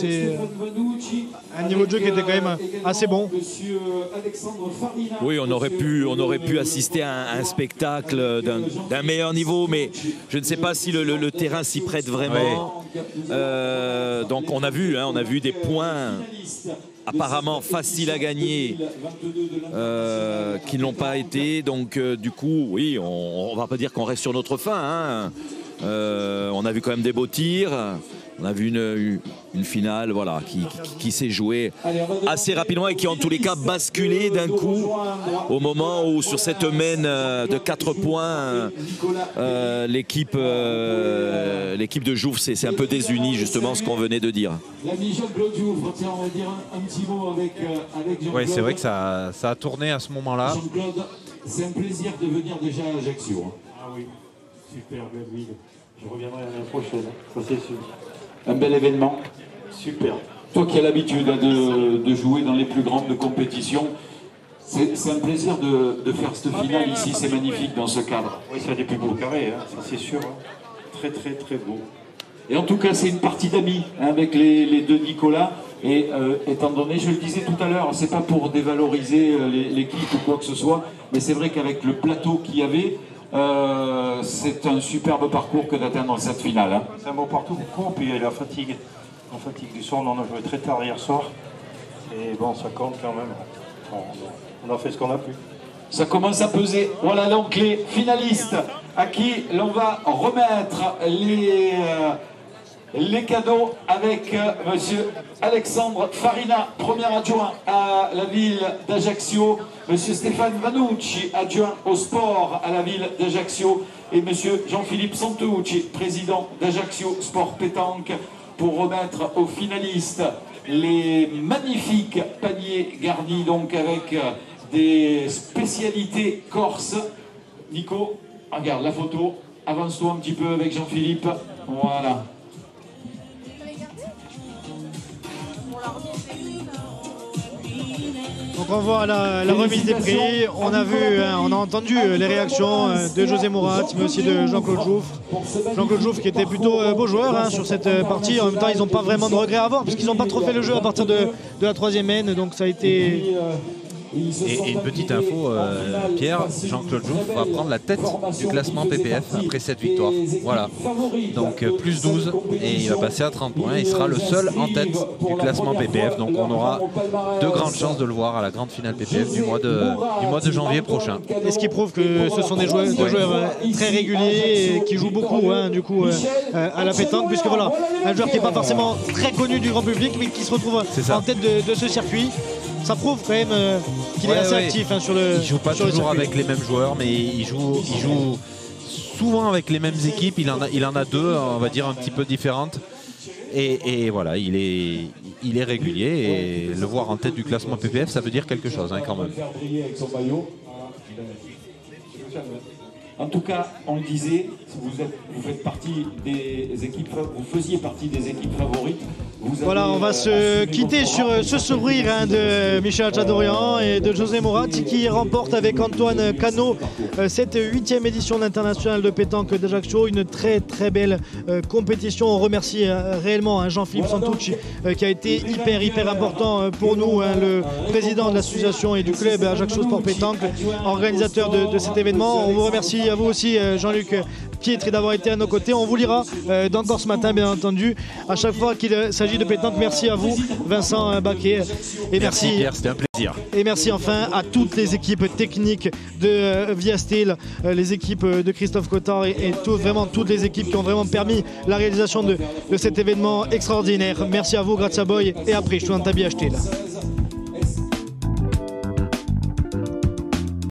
assez bon. Oui, on aurait pu assister à un spectacle d'un meilleur niveau, mais je ne sais pas si le terrain s'y prête vraiment. Ouais. Donc on a vu des points apparemment faciles à gagner qui n'ont pas été. Donc du coup, oui, on va pas dire qu'on reste sur notre faim. Hein. On a vu quand même des beaux tirs. On a vu une finale voilà, qui s'est jouée assez rapidement et qui en tous les cas basculé d'un coup au moment où sur cette mène de 4 points l'équipe de Jouffre s'est un peu désunie, justement ce qu'on venait de dire. L'ami Jean-Claude Jouffre, tiens, on va dire un petit mot avec Jean-Claude. Oui, c'est vrai que ça a tourné à ce moment-là. Jean-Claude, c'est un plaisir de venir déjà à Ajaccio. Ah oui, super belle ville. Je reviendrai l'année prochaine, ça c'est sûr. Un bel événement. Super. Toi qui as l'habitude de jouer dans les plus grandes compétitions, c'est un plaisir de faire cette finale ici, c'est magnifique dans ce cadre. Oui, c'est un des plus beaux carrés, hein, ça c'est sûr. Hein. Très très très beau. Et en tout cas, c'est une partie d'amis hein, avec les deux Nicolas. Et étant donné, je le disais tout à l'heure, c'est pas pour dévaloriser l'équipe ou quoi que ce soit, mais c'est vrai qu'avec le plateau qu'il y avait, c'est un superbe parcours que d'atteindre cette finale. Hein. C'est un beau parcours, puis la fatigue du soir, on en a joué très tard hier soir. Et bon, ça compte quand même. On a fait ce qu'on a pu. Ça commence à peser. Voilà donc les finalistes à qui l'on va remettre les cadeaux avec monsieur Alexandre Farina, premier adjoint à la ville d'Ajaccio, monsieur Stéphane Vanucci, adjoint au sport à la ville d'Ajaccio, et monsieur Jean-Philippe Santucci, président d'Ajaccio Sport Pétanque, pour remettre aux finalistes les magnifiques paniers garnis donc avec des spécialités corses. Nico, regarde la photo, avance-toi un petit peu avec Jean-Philippe, voilà. Donc on voit la remise des prix, on a entendu les réactions de José Mourati, mais aussi de Jean-Claude Jouffre. Jean-Claude Jouffre qui était plutôt beau joueur hein, sur cette partie. En même temps, ils n'ont pas vraiment de regrets à avoir puisqu'ils n'ont pas trop fait le jeu à partir de la 3e mène. Donc ça a été... Et une petite info, Pierre, Jean-Claude Jouffre va prendre la tête du classement PPF après cette victoire. Voilà. Donc plus 12 et il va passer à 30 points. Il sera le seul en tête du classement PPF. Donc on aura de grandes chances de le voir à la grande finale PPF du mois de janvier prochain. Et ce qui prouve que ce sont des joueurs très réguliers et qui jouent beaucoup hein, du coup à la pétanque. Puisque voilà, un joueur qui n'est pas forcément très connu du grand public mais qui se retrouve en tête de ce circuit. Ça prouve quand même qu'il est assez actif hein, sur le. Il joue pas toujours avec les mêmes joueurs, mais il joue souvent avec les mêmes équipes. Il en a deux, on va dire un petit peu différentes. Et voilà, il est régulier et le voir en tête du classement PPF, ça veut dire quelque chose hein, quand même. En tout cas, on le disait, vous faites partie des équipes, vous faisiez partie des équipes favorites. Voilà, on va se quitter sur ce sourire hein, de Michel Hachadourian et de José Mourati qui remporte avec Antoine Cano cette 8e édition de l'International de pétanque d'Ajaccio. Une très très belle compétition. On remercie réellement hein, Jean-Philippe Santucci qui a été hyper important pour nous, hein, le président de l'association et du club Ajaccio Sport Pétanque, organisateur de cet événement. On vous remercie à vous aussi Jean-Luc Pietri d'avoir été à nos côtés. On vous lira d'encore ce matin bien entendu à chaque fois qu'il s'agit de pétanque. Merci à vous Vincent Baquet et merci Pierre, c'était un plaisir. Et merci enfin à toutes les équipes techniques de Via Steel, les équipes de Christophe Cotard et vraiment toutes les équipes qui ont vraiment permis la réalisation de cet événement extraordinaire. Merci à vous, grazie a voi et après je suis en tabi acheté là.